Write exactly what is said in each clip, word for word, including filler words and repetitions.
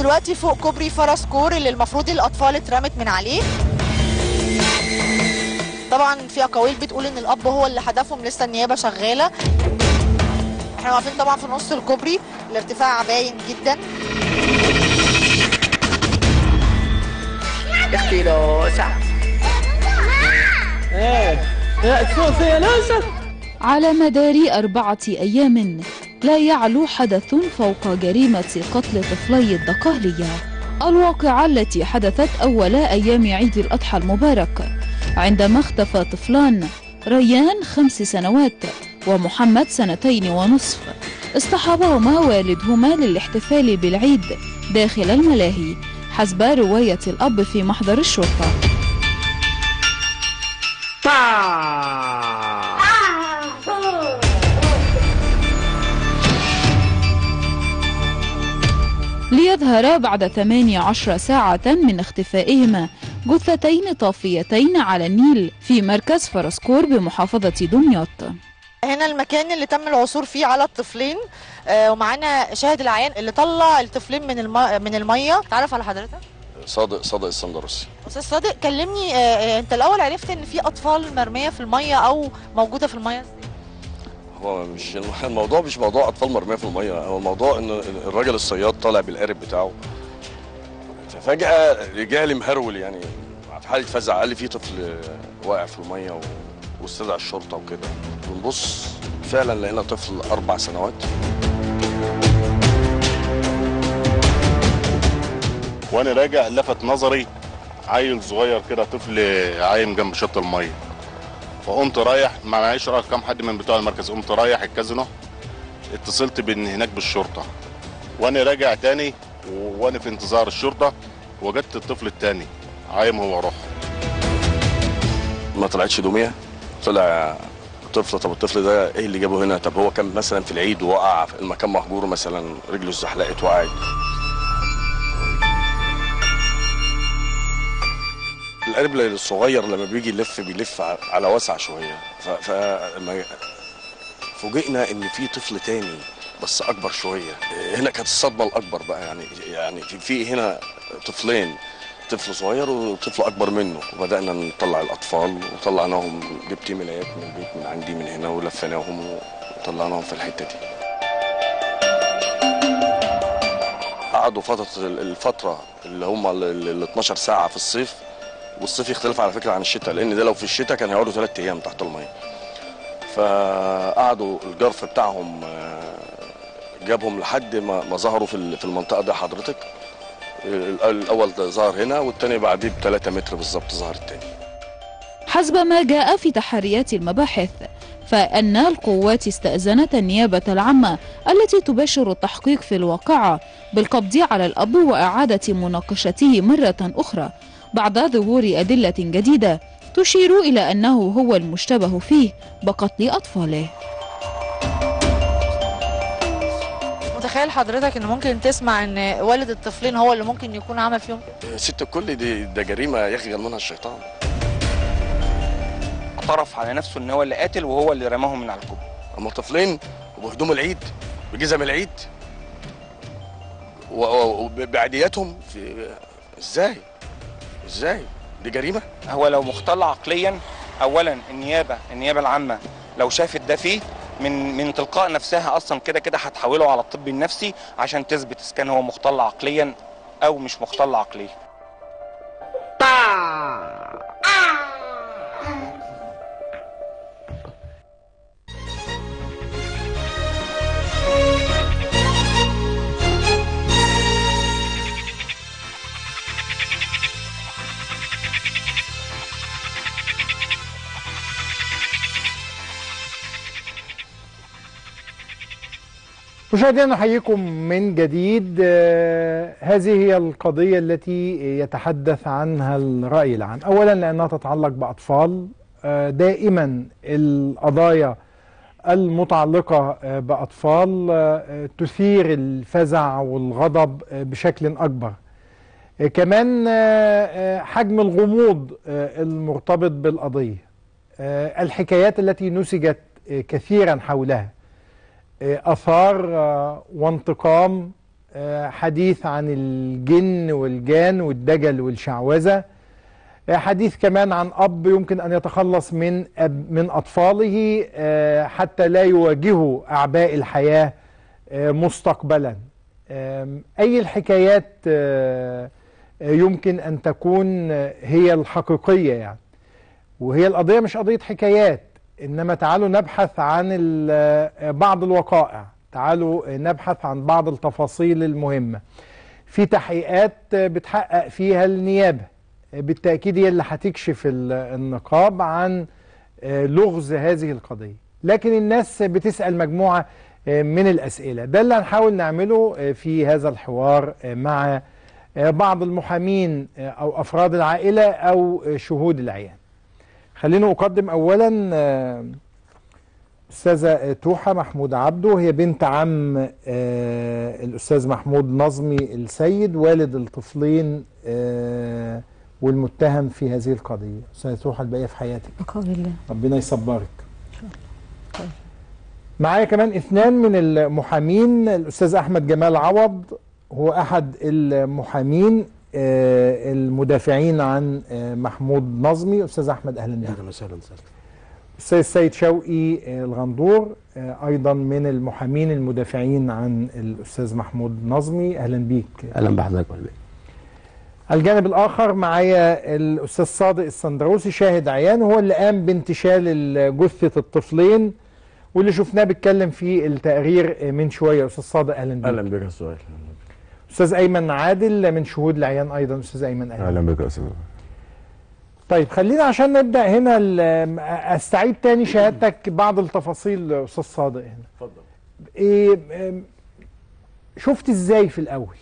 دلوقتي فوق كوبري فرسكور اللي المفروض الاطفال اترمت من عليه. طبعا في اقاويل بتقول ان الاب هو اللي حدفهم، لسه النيابه شغاله. احنا واقفين طبعا في نص الكوبري، الارتفاع باين جدا. اختي لوسع على مدار أربعة أيام لا يعلو حدث فوق جريمة قتل طفلي الدقهلية، الواقعة التي حدثت أول أيام عيد الأضحى المبارك عندما اختفى طفلان، ريان خمس سنوات ومحمد سنتين ونصف، اصطحبهما والدهما للاحتفال بالعيد داخل الملاهي حسب رواية الأب في محضر الشرطة. ليظهر بعد ثمانية عشر ساعة من اختفائهما جثتين طافيتين على النيل في مركز فرسكور بمحافظة دمياط. هنا المكان اللي تم العثور فيه على الطفلين، آه ومعانا شاهد العيان اللي طلع الطفلين من الم... من الميه. تعرف على حضرتك؟ صادق صادق السندرسي. استاذ صادق، كلمني، آه انت الاول عرفت ان في اطفال مرميه في الميه او موجوده في الميه ازاي؟ هو مش الموضوع مش موضوع اطفال مرميه في الميه، هو الموضوع ان الراجل الصياد طالع بالقارب بتاعه، ففجاه رجع لي مهرول يعني في حاله فزع، قال لي في طفل واقع في الميه واستدعى الشرطه وكده. بنبص فعلا لقينا طفل اربع سنوات. وانا راجع لفت نظري عيل صغير كده، طفل عايم جنب شط الميه، فقمت رايح ما معيش رقم حد من بتوع المركز، قمت رايح الكازينو، اتصلت بان هناك بالشرطه، وانا راجع تاني وانا في انتظار الشرطه وجدت الطفل التاني عايم هو روح. ما طلعتش دميه، طلع طفل. طب الطفل ده ايه اللي جابه هنا؟ طب هو كان مثلا في العيد ووقع في المكان مهجور مثلا، رجله اتزحلقت وقعت. القرب الصغير لما بيجي يلف بيلف على واسع شويه، ف فوجئنا ان في طفل تاني بس اكبر شويه. هنا كانت الصدمه الاكبر بقى، يعني يعني في هنا طفلين، طفل صغير وطفل اكبر منه، وبدانا نطلع الاطفال وطلعناهم. جبت ملايات من البيت من عندي من هنا ولفيناهم وطلعناهم في الحته دي. قعدوا فتره الفتره اللي هم ال اتناشر ساعه في الصيف، والصيف يختلف على فكره عن الشتاء، لان ده لو في الشتاء كان هيقعدوا ثلاث ايام تحت الميه. فقعدوا الجرف بتاعهم جابهم لحد ما ما ظهروا في في المنطقه دي. حضرتك الاول ظهر هنا والثاني بعديه بثلاثة متر بالظبط ظهر الثاني. حسب ما جاء في تحريات المباحث، فإن القوات استأذنت النيابة العامة التي تباشر التحقيق في الواقعة بالقبض على الأب وإعادة مناقشته مرة أخرى بعد ظهور أدلة جديدة تشير إلى أنه هو المشتبه فيه بقتل أطفاله. متخيل حضرتك ان ممكن تسمع ان والد الطفلين هو اللي ممكن يكون عمل فيهم؟ ست الكل دي ده جريمه يخجل منها الشيطان. اعترف على نفسه ان هو اللي قاتل وهو اللي رماهم من على الكوبري. اما طفلين وبهدوم العيد بجزم العيد وبعدياتهم في ازاي؟ ازاي؟ دي جريمه؟ هو لو مختل عقليا، اولا النيابه النيابه العامه لو شافت ده فيه من من تلقاء نفسها اصلا كده كده هتحوله على الطب النفسي عشان تثبت اذا كان هو مختل عقليا او مش مختل عقليا. مشاهدينا نحييكم من جديد. هذه هي القضية التي يتحدث عنها الرأي العام، أولا لأنها تتعلق بأطفال. دائما القضايا المتعلقة بأطفال تثير الفزع والغضب بشكل أكبر. كمان حجم الغموض المرتبط بالقضية، الحكايات التي نسجت كثيرا حولها، آثار وانتقام حديث عن الجن والجان والدجل والشعوذة، حديث كمان عن أب يمكن أن يتخلص من أب من أطفاله حتى لا يواجهوا أعباء الحياة مستقبلا. أي الحكايات يمكن أن تكون هي الحقيقية يعني، وهي القضية مش قضية حكايات، إنما تعالوا نبحث عن بعض الوقائع، تعالوا نبحث عن بعض التفاصيل المهمة في تحقيقات بتحقق فيها النيابة، بالتأكيد هي اللي هتكشف النقاب عن لغز هذه القضية. لكن الناس بتسأل مجموعة من الأسئلة، ده اللي هنحاول نعمله في هذا الحوار مع بعض المحامين أو أفراد العائلة أو شهود العيان. خلينا أقدم أولا أستاذة توحة محمود عبده، هي بنت عم الأستاذ محمود نظمي السيد والد الطفلين والمتهم في هذه القضية. أستاذة توحة الباقية في حياتك. بقول الله. ربنا يصبرك. معايا كمان اثنان من المحامين، الأستاذ أحمد جمال عوض هو أحد المحامين المدافعين عن محمود نظمي. أستاذ أحمد أهلا بك. أهلا وسهلا. الأستاذ سيد شوقي الغندور أيضا من المحامين المدافعين عن الأستاذ محمود نظمي، أهلا بيك. أهلا بحضرتك. على الجانب الآخر معايا الأستاذ صادق السندروسي شاهد عيان، هو اللي قام بانتشال جثة الطفلين واللي شفناه بيتكلم في التقرير من شوية. أستاذ صادق أهلا بيك. أهلا بك يا أستاذ. أستاذ أيمن عادل من شهود العيان أيضا. أستاذ أيمن أهلا. أهلا بك يا أستاذ. طيب خلينا عشان نبدأ هنا أستعيد تاني شهادتك بعض التفاصيل أستاذ صادق هنا. اتفضل. إيه شفت إزاي في الأول؟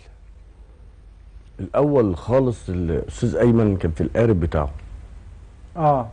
الأول خالص الأستاذ أيمن كان في القارب بتاعه. آه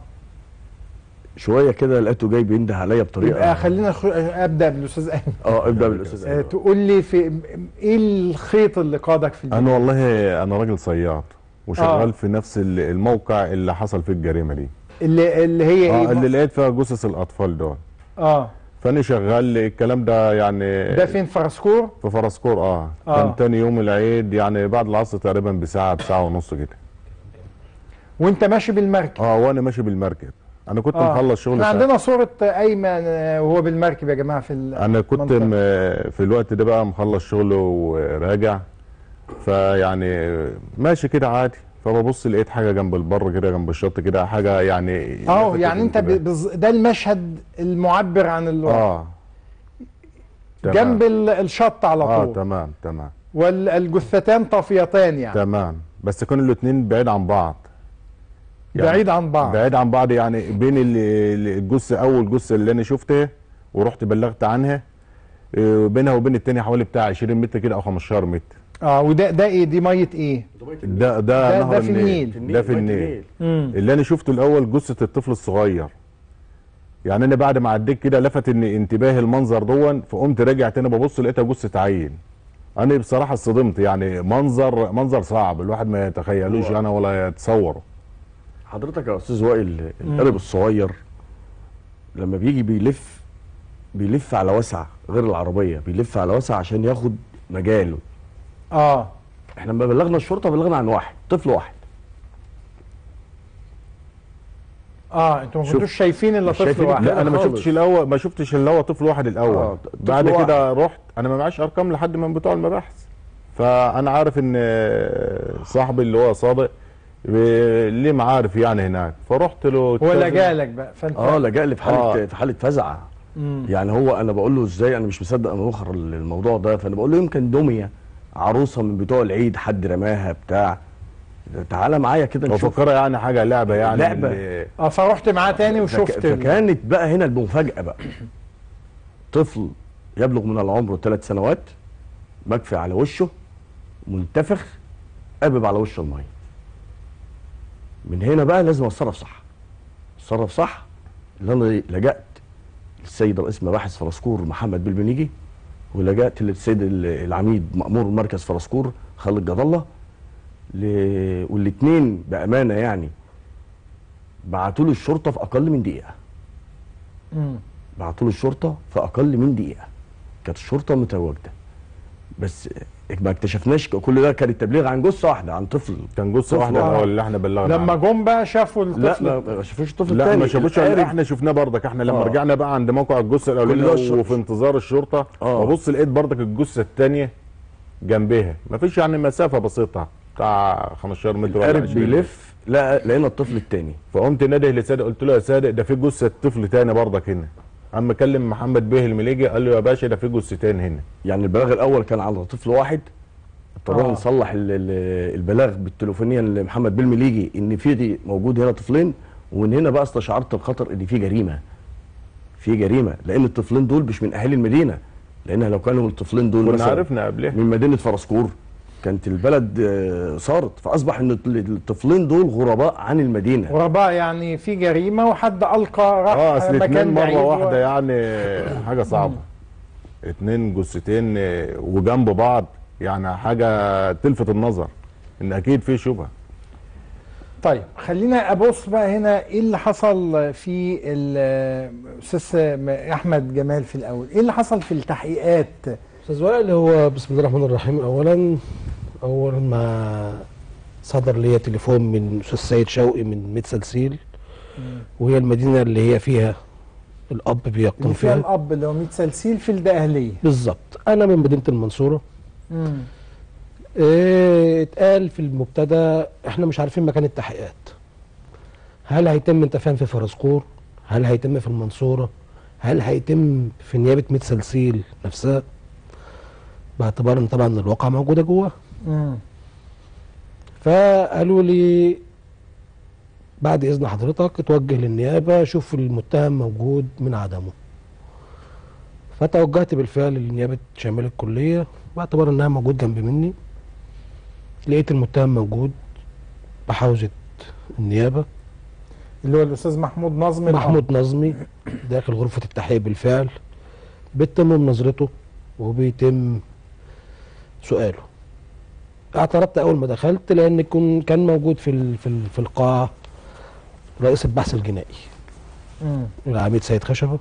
شويه كده لقيته جاي بينده عليا بطريقه. يبقى خلينا ابدا بالاستاذ ايمن. اه ابدا بالاستاذ ايمن. تقول لي في ايه الخيط اللي قادك في البيت؟ انا والله انا راجل صياد وشغال آه. في نفس الموقع اللي حصل فيه الجريمه دي، اللي اللي هي اه ايه؟ اللي لقيت فيها جثث الاطفال دول. اه فانا شغال الكلام ده يعني. ده فين؟ فرسكور؟ في فرسكور. اه, آه. كان تاني يوم العيد يعني بعد العصر تقريبا بساعه بساعه ونص كده. وانت ماشي بالمركب؟ اه وانا ماشي بالمركب. انا كنت آه. مخلص شغل. احنا عندنا صورة ايمن وهو بالمركب يا جماعة في انا كنت م... في الوقت ده بقى مخلص شغل وراجع، فيعني ماشي كده عادي، فببص لقيت حاجة جنب البر كده جنب الشط كده حاجة يعني. اه يعني انت بز... ده المشهد المعبر عن الوقت. اه جنب الشط على طول. اه تمام تمام. والجثتان طافيتان يعني. تمام، بس كانوا الاثنين بعيد عن بعض. يعني بعيد عن بعض. بعيد عن بعض يعني بين الجثه اول جثه اللي انا شفتها ورحت بلغت عنها، بينها وبين الثانيه حوالي بتاع عشرين متر كده او خمستاشر متر. اه وده ده ايه؟ دي ميه ايه؟ ده ده نهر ده في النيل. النيل. ده في النيل. اللي انا شفته الاول جثه الطفل الصغير. يعني انا بعد ما عديت كده لفت ان انتباهي المنظر دون، فقمت راجع تاني ببص لقيتها جثه عيل. انا بصراحه اتصدمت، يعني منظر منظر صعب الواحد ما يتخيلوش انا ولا يتصوره. حضرتك يا استاذ وائل القارب الصغير لما بيجي بيلف بيلف على وسع غير العربيه، بيلف على وسع عشان ياخد مجاله. اه احنا لما بلغنا الشرطه بلغنا عن واحد طفل واحد. اه انتوا ما كنتوش شايفين الا طفل واحد؟ لا انا ما شفتش الاول، ما شفتش الا هو طفل واحد الاول. آه بعد كده رحت انا ما معيش ارقام لحد من بتوع المباحث، فانا عارف ان صاحبي اللي هو صادق ليه معارف يعني هناك، فرحت له. هو لجأ لك بقى فانت اه لجأ لي في حاله آه. في حاله فزع. يعني هو انا بقول له ازاي انا مش مصدق انا مخر الموضوع ده، فانا بقول له يمكن دميه عروسه من بتوع العيد حد رماها بتاع، تعالى معايا كده نشوف. وفكرها يعني حاجه لعبه يعني لعبه. اه فرحت معاه تاني وشفت. فك... فكانت بقى هنا المفاجاه بقى. طفل يبلغ من العمر ثلاث سنوات مكفي على وشه منتفخ قابب على وش الميه. من هنا بقى لازم اتصرف صح. اتصرف صح اللي انا لجأت للسيد رئيس مباحث فرسكور محمد بالبنيجي، ولجأت للسيد العميد مأمور مركز فرسكور خالد جد الله، ل... والاثنين بامانه يعني بعتوا له الشرطه في اقل من دقيقه. امم بعتوا له الشرطه في اقل من دقيقه. كانت الشرطه متواجده. بس ما اكتشفناش كل ده، كان التبليغ عن جثه واحده، عن طفل. كان جثه واحده الاول اللي احنا بلغنا لما جم بقى شافوا الطفل. لا ما شافوش الطفل لا الثاني. ما شافوش، احنا شفناه برضك. احنا لما آه. رجعنا بقى عند موقع الجثه الاولانيه وفي انتظار الشرطه آه. ببص لقيت برضك الجثه الثانيه جنبها، ما فيش يعني مسافه بسيطه بتاع خمستاشر متر ولا عشرين بيلف، لا لقينا الطفل الثاني. فقمت نادي لصادق قلت له يا صادق ده في جثه طفل ثاني برضك هنا. اما كلم محمد بيه المليجي قال له يا باشا ده في جثتين هنا. يعني البلاغ الاول كان على طفل واحد، اضطرينا آه. نصلح البلاغ بالتليفونيا لمحمد بيه المليجي ان في موجود هنا طفلين، ومن هنا بقى استشعرت الخطر ان في جريمه. في جريمه لان الطفلين دول مش من اهالي المدينه، لان لو كانوا الطفلين دول كنا عرفنا قبلها من مدينه فرسكور كانت البلد صارت، فاصبح ان الطفلين دول غرباء عن المدينه. غرباء يعني في جريمه وحد القى راح اه اصل مكان مره بعيد واحده و... يعني حاجه صعبه. اتنين جثتين وجنب بعض، يعني حاجه تلفت النظر ان اكيد في شبهه. طيب خلينا ابص بقى هنا ايه اللي حصل في الاستاذ احمد جمال في الاول، ايه اللي حصل في التحقيقات؟ استاذ وائل، اللي هو بسم الله الرحمن الرحيم، اولا اول ما صدر لي تليفون من استاذ سيد شوقي من ميت سلسيل، وهي المدينه اللي هي فيها الاب بيقطن اللي فيها فيها الاب اللي هو ميت سلسيل في الدقهليه بالظبط. انا من مدينه المنصوره. امم إيه اتقال في المبتدا احنا مش عارفين مكان التحقيقات، هل هيتم انت فاهم في فرسكور، هل هيتم في المنصوره، هل هيتم في نيابه ميت سلسيل نفسها، باعتبار ان طبعا الواقعه موجوده جوه. امم فقالوا لي بعد اذن حضرتك اتوجه للنيابه شوف المتهم موجود من عدمه. فتوجهت بالفعل لنيابه شمال الكليه باعتبار انها موجود جنب مني. لقيت المتهم موجود بحوزه النيابه اللي هو الاستاذ محمود نظمي. محمود نظمي داخل غرفه التحقيق بالفعل، بيتم مناظرته وبيتم سؤاله. اعترضت اول ما دخلت لان كان موجود في في في القاعه رئيس البحث الجنائي امم العميد سيد خشبه.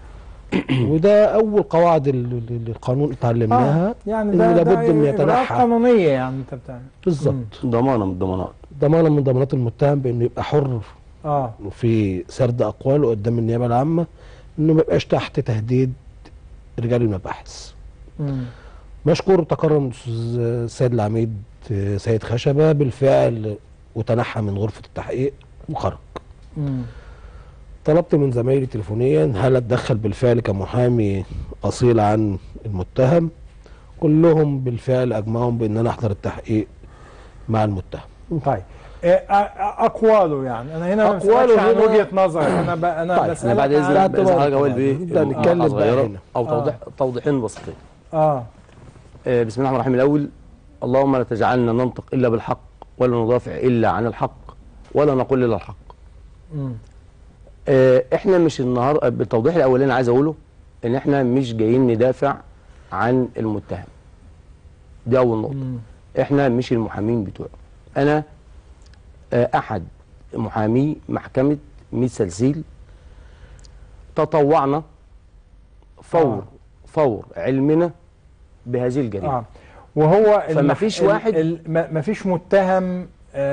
وده اول قواعد القانون اتعلمناها. آه يعني ده لابد ان يتنحى قانونيه يعني انت بتعمل بالظبط. ضمانه من الضمانات ضمانه من ضمانات المتهم بانه يبقى حر اه في سرد اقواله قدام النيابه العامه، انه ما يبقاش تحت تهديد رجال المباحث. امم مشكور تكرم الاستاذ السيد العميد سيد خشبه بالفعل وتنحى من غرفه التحقيق وخرج. امم طلبت من زمايلي تليفونيا هل اتدخل بالفعل كمحامي اصيل عن المتهم، كلهم بالفعل اجمعهم بان انا احضر التحقيق مع المتهم. طيب اقواله يعني انا هنا اقواله عن وجهه نظر انا ب... انا طيب بسالك بعد اذن حضرتك اول بيه نبدا نتكلم بقى هنا او توضيح آه. توضيحين بسيطين. اه آه بسم الله الرحمن الرحيم. الاول اللهم لا تجعلنا ننطق الا بالحق ولا ندافع الا عن الحق ولا نقول الا الحق. امم آه احنا مش النهارده بالتوضيح الاولاني عايز اقوله ان احنا مش جايين ندافع عن المتهم. دي اول نقطه. مم. احنا مش المحامين بتوعه. انا آه احد محامي محكمه ميت سلسيل، تطوعنا فور آه. فور علمنا بهذه الجريمه. آه. وهو فما فيش واحد ما فيش متهم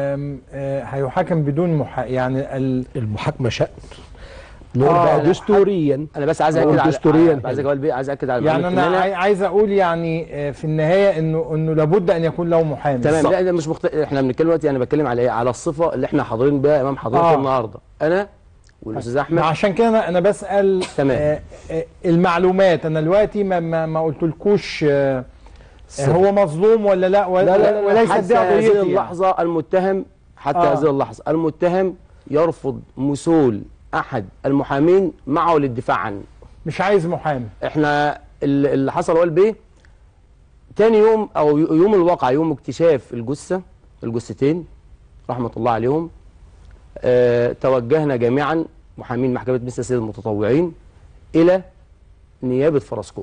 هيحاكم بدون محا... يعني ال... المحاكمه شأن نقول آه بقى دستوريا. انا بس عايز اكد على دستوريا عايز اقول عايز اكد على يعني انا عايز اقول يعني في النهايه انه انه لابد ان يكون له محامي. تمام. لا ده مش مخت... احنا بنتكلم دلوقتي انا بتكلم على ايه؟ على الصفه اللي احنا حاضرين بيها امام حضرتك آه. النهارده انا والاستاذ احمد. عشان كده انا انا بسال تمام. آه المعلومات. انا دلوقتي ما ما, ما قلتلكوش آه هو مظلوم ولا لا ولا لا لا وليس حتى هذه اللحظه المتهم حتى آه. هذه اللحظه المتهم يرفض مثول احد المحامين معه للدفاع عنه. مش عايز محامي. احنا اللي حصل هو البيه تاني يوم او يوم الواقع يوم اكتشاف الجثه الجثتين رحمه الله عليهم، اه توجهنا جميعا محامين محكمه ميت سلسيل المتطوعين الى نيابه فرسكور.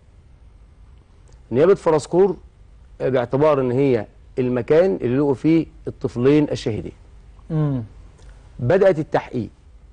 نيابه فرسكور باعتبار ان هي المكان اللي لقوا فيه الطفلين الشهيدين. امم بدات التحقيق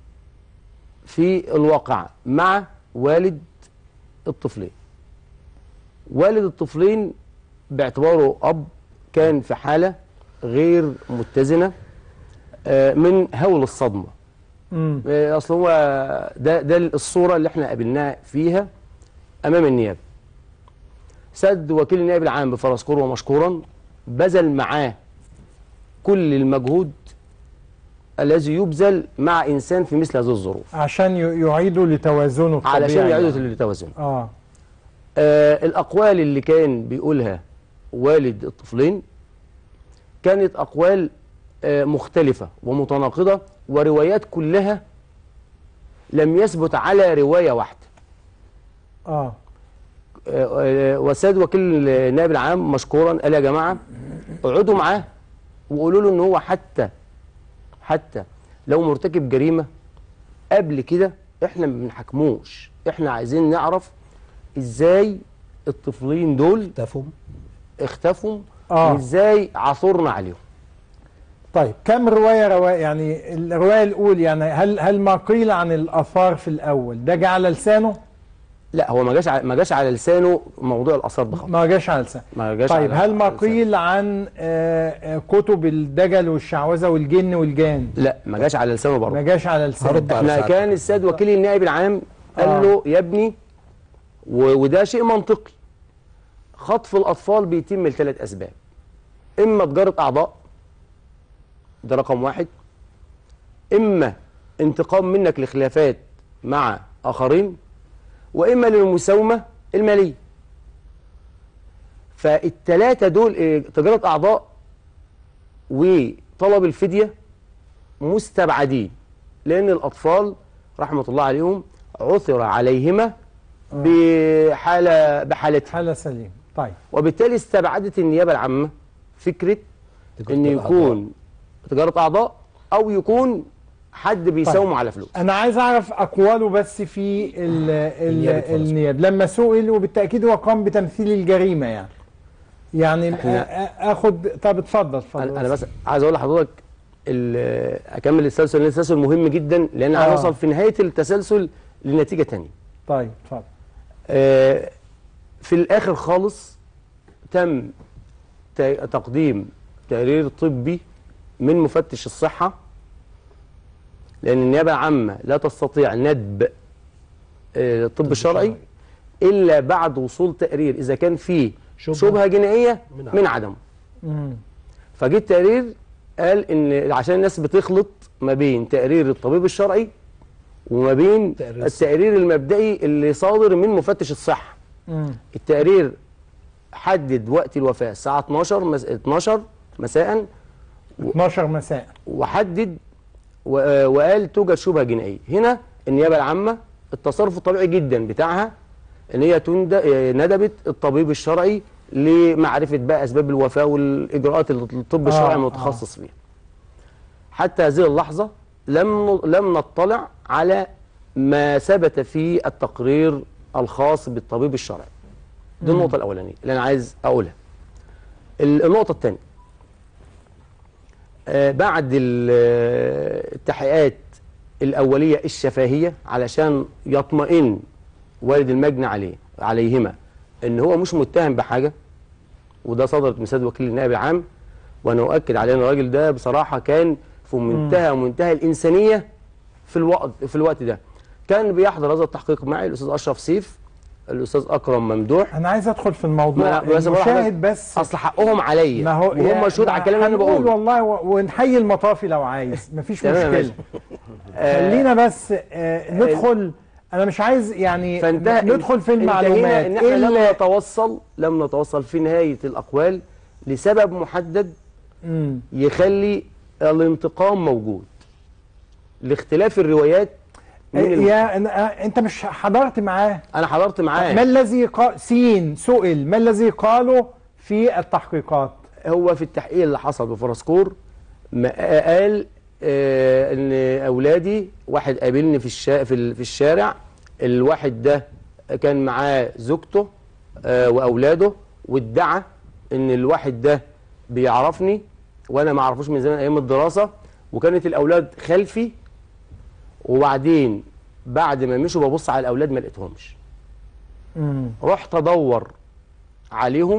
في الواقع مع والد الطفلين. والد الطفلين باعتباره اب كان في حاله غير متزنه من هول الصدمه. امم اصل هو ده ده الصوره اللي احنا قابلناها فيها امام النيابه. سد وكيل النائب العام بفرسكور ومشكورا بذل معاه كل المجهود الذي يبذل مع انسان في مثل هذه الظروف عشان يعيدوا لتوازنه الطبيعي، علشان يعيدوا لتوازنه. اه آه الأقوال اللي كان بيقولها والد الطفلين كانت أقوال آه مختلفة ومتناقضة، وروايات كلها لم يثبت على رواية واحدة. آه. آه والسيد وكيل النائب العام مشكورا قال يا جماعة اقعدوا معاه وقولوا له إن هو حتى حتى لو مرتكب جريمة قبل كده إحنا ما بنحكموش، إحنا عايزين نعرف ازاي الطفلين دول اختفوا اختفوا آه. وازاي عثرنا عليهم. طيب كم روايه روايه يعني الروايه الاولى يعني هل هل ما قيل عن الاثار في الاول ده جه على لسانه؟ لا هو ما جاش ما جاش على لسانه موضوع الاثار ده خالص. ما جاش على لسانه. ما جاش طيب على هل ما قيل عن آه كتب الدجل والشعوذه والجن والجان؟ لا ما جاش على لسانه برضه. ما جاش على لسانه. احنا كان السيد وكيل النائب العام قال آه. له يا ابني وده شيء منطقي، خطف الأطفال بيتم لثلاث أسباب، إما تجارة أعضاء ده رقم واحد، إما انتقام منك لخلافات مع آخرين، وإما للمساومة المالية. فالتلاتة دول إيه؟ تجارة أعضاء وطلب الفدية مستبعدين، لأن الأطفال رحمة الله عليهم عثر عليهما بحالة بحالتها حالة سليمة. طيب وبالتالي استبعدت النيابة العامة فكرة ان يكون تجارة اعضاء او يكون حد بيساومه طيب. على فلوس. انا عايز اعرف اقواله بس في ال ال النيابة لما سئل، وبالتاكيد هو قام بتمثيل الجريمة يعني يعني اخد. طب اتفضل اتفضل. انا بس عايز اقول لحضرتك اكمل التسلسل، لان التسلسل مهم جدا، لان آه. هنوصل في نهاية التسلسل لنتيجة ثانيه. طيب اتفضل. آه في الاخر خالص تم تقديم تقرير طبي من مفتش الصحة، لأن النيابة العامة لا تستطيع ندب آه الطب الشرعي إلا بعد وصول تقرير إذا كان فيه شبهة جنائية من, من عدمه. فجه التقرير قال إن عشان الناس بتخلط ما بين تقرير الطبيب الشرعي وما بين التقرير المبدئي اللي صادر من مفتش الصحة. مم. التقرير حدد وقت الوفاة الساعة اتناشر مس... اتناشر مساء اتناشر مساء، وحدد و... وقال توجد شبهة جنائية. هنا النيابة العامة التصرف الطبيعي جدا بتاعها ان هي تند... ندبت الطبيب الشرعي لمعرفة بقى اسباب الوفاة والاجراءات اللي الطب الشرعي آه متخصص آه. فيها. حتى هذه اللحظة لم لم نطلع على ما ثبت في التقرير الخاص بالطبيب الشرعي. دي النقطة الأولانية اللي أنا عايز أقولها. النقطة الثانية، آه بعد التحقيقات الأولية الشفاهية علشان يطمئن والد المجني عليه عليهما إن هو مش متهم بحاجة، وده صدرت من سيد وكيل النائب العام، وأنا أؤكد عليه إن الراجل ده بصراحة كان في منتهى منتهى الإنسانية في الوقت في الوقت ده. كان بيحضر هذا التحقيق معي الأستاذ أشرف سيف، الأستاذ أكرم ممدوح. أنا عايز أدخل في الموضوع المشاهد بس أصل حقهم عليا وهم شهود على الكلام اللي أنا بقوله والله، ونحيي المطافي لو عايز مفيش مشكلة. خلينا بس آه ندخل، أنا مش عايز يعني ندخل في المعلومات. إن إحنا لم نتوصل لم نتوصل في نهاية الأقوال لسبب محدد مم. يخلي الانتقام موجود لاختلاف الروايات. يا انت مش حضرت معاه؟ انا حضرت معاه. ما الذي قال سين سئل ما الذي قاله في التحقيقات؟ هو في التحقيق اللي حصل بفرسكور قال آه ان اولادي واحد قابلني في الشا في, في الشارع، الواحد ده كان معاه زوجته آه واولاده، وادعى ان الواحد ده بيعرفني وانا ما اعرفوش من زمان ايام الدراسه، وكانت الاولاد خلفي، وبعدين بعد ما مشوا ببص على الاولاد ما لقيتهمش. رحت ادور عليهم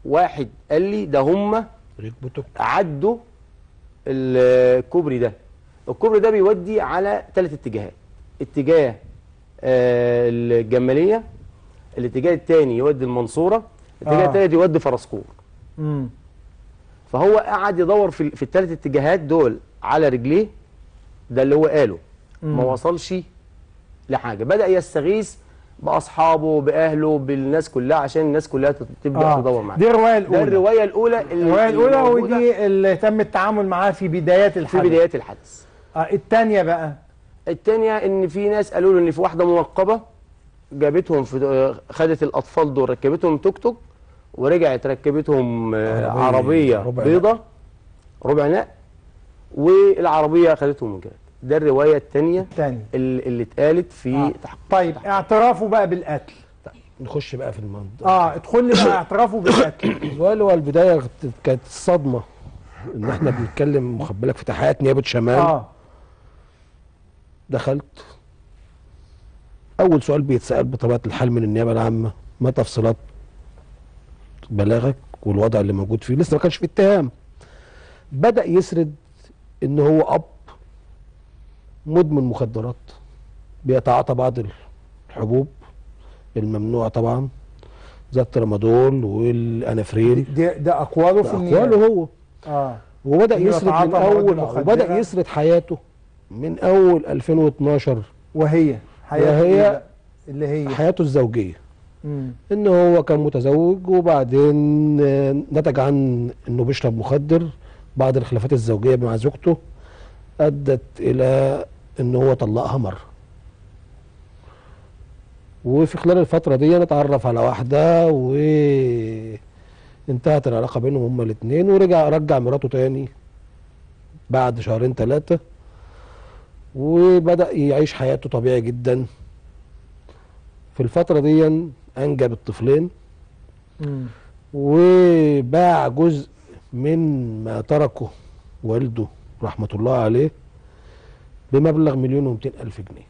واحد قال لي ده هم عدوا الكوبري ده. الكوبري ده بيودي على ثلاث اتجاهات، اتجاه آه الجماليه، الاتجاه الثاني يودي المنصوره، الاتجاه الثالث يودي فرسكور. امم فهو قعد يدور في في الثلاث اتجاهات دول على رجليه، ده اللي هو قاله. ما وصلش لحاجه، بدا يستغيث باصحابه باهله بالناس كلها عشان الناس كلها تبدا آه. تدور معاه. دي الروايه الاولى. ده الروايه الاولى اللي الروايه الاولى ودي اللي تم التعامل معاها في بدايات الحدث. في بدايات الحدث. اه الثانيه بقى، الثانيه ان في ناس قالوا له ان في واحده منقبه جابتهم في خدت الاطفال دول ركبتهم توك توك ورجعت ركبتهم عربيه, عربية بيضه ربع نقل والعربيه خدتهم من كده. ده الروايه الثانيه اللي, اللي اتقالت في آه. تحقيق. طيب اعترافه بقى بالقتل. طيب نخش بقى في المنطقه. اه ادخل لي بقى اعترافه بالقتل. السؤال هو البدايه كانت الصدمه ان احنا بنتكلم واخد بالك في تحقيقات نيابه شمال. اه دخلت اول سؤال بيتسال بطبيعه الحال من النيابه العامه، ما تفصيلات بلاغك والوضع اللي موجود فيه؟ لسه ما كانش في اتهام. بدا يسرد ان هو اب مدمن مخدرات، بيتعاطى بعض الحبوب الممنوعه طبعا زي الترامادول والانافريل. ده ده اقواله في النيابه. اقواله هو. اه وبدا يسرد من اول وبدا يسرد حياته من اول ألفين واثناشر. وهي حياته وهي اللي هي حياته الزوجيه. مم. ان هو كان متزوج وبعدين نتج عن انه بيشرب مخدر. بعض الخلافات الزوجيه مع زوجته ادت الى ان هو طلقها مره. وفي خلال الفتره دي اتعرف على واحده وانتهت العلاقه بينهم هما الاثنين، ورجع رجع مراته تاني بعد شهرين ثلاثه وبدا يعيش حياته طبيعي جدا. في الفتره دي انجب الطفلين وباع جزء من ما تركه والده رحمه الله عليه بمبلغ مليون ومئتين الف جنيه.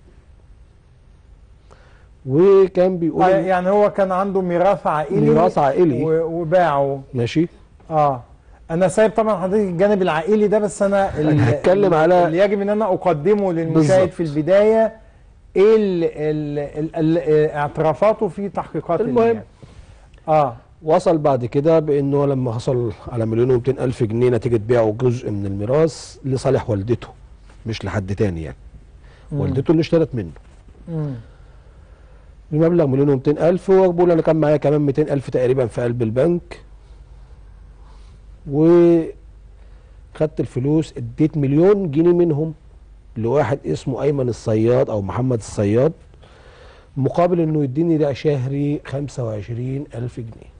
وكان بيقول آه يعني هو كان عنده ميراث عائلي ميراث عائلي وباعه. ماشي. اه انا سايب طبعا حضرتك الجانب العائلي ده، بس انا هتكلم على اللي يجب ان انا اقدمه للمشاهد في البدايه ايه ال ال ال ال اعترافاته في تحقيقات. المهم اه وصل بعد كده بانه لما حصل على مليون ومئتين الف جنيه نتيجه بيعه جزء من الميراث لصالح والدته مش لحد تاني يعني. مم. والدته اللي اشترت منه. امم المبلغ مليون ومئتين الف. وبقول انا كان معايا كمان مئتين الف تقريبا في قلب البنك، وخدت الفلوس اديت مليون جنيه منهم لواحد اسمه ايمن الصياد او محمد الصياد مقابل انه يديني رع شهري خمسة وعشرين الف جنيه.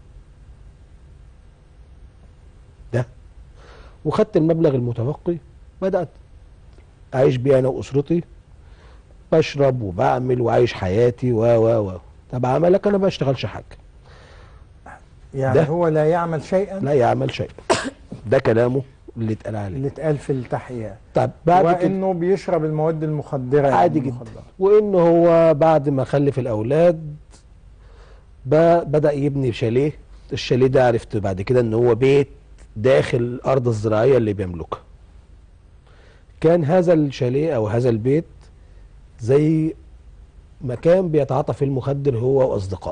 ده وخدت المبلغ المتبقي بدات اعيش بيه انا واسرتي، بشرب وبعمل وعايش حياتي و و و طب عملك انا ما بشتغلش حاجه. يعني هو لا يعمل شيئا؟ لا يعمل شيئا. ده كلامه اللي اتقال عليه، اللي اتقال في التحقيقات. طب بعد وانه بيشرب المواد المخدره عادي جدا، وانه هو بعد ما خلف الاولاد بدا يبني شاليه. الشاليه ده عرفت بعد كده ان هو بيت داخل الارض الزراعيه اللي بيملكها. كان هذا الشاليه او هذا البيت زي مكان بيتعاطى فيه المخدر هو واصدقائه.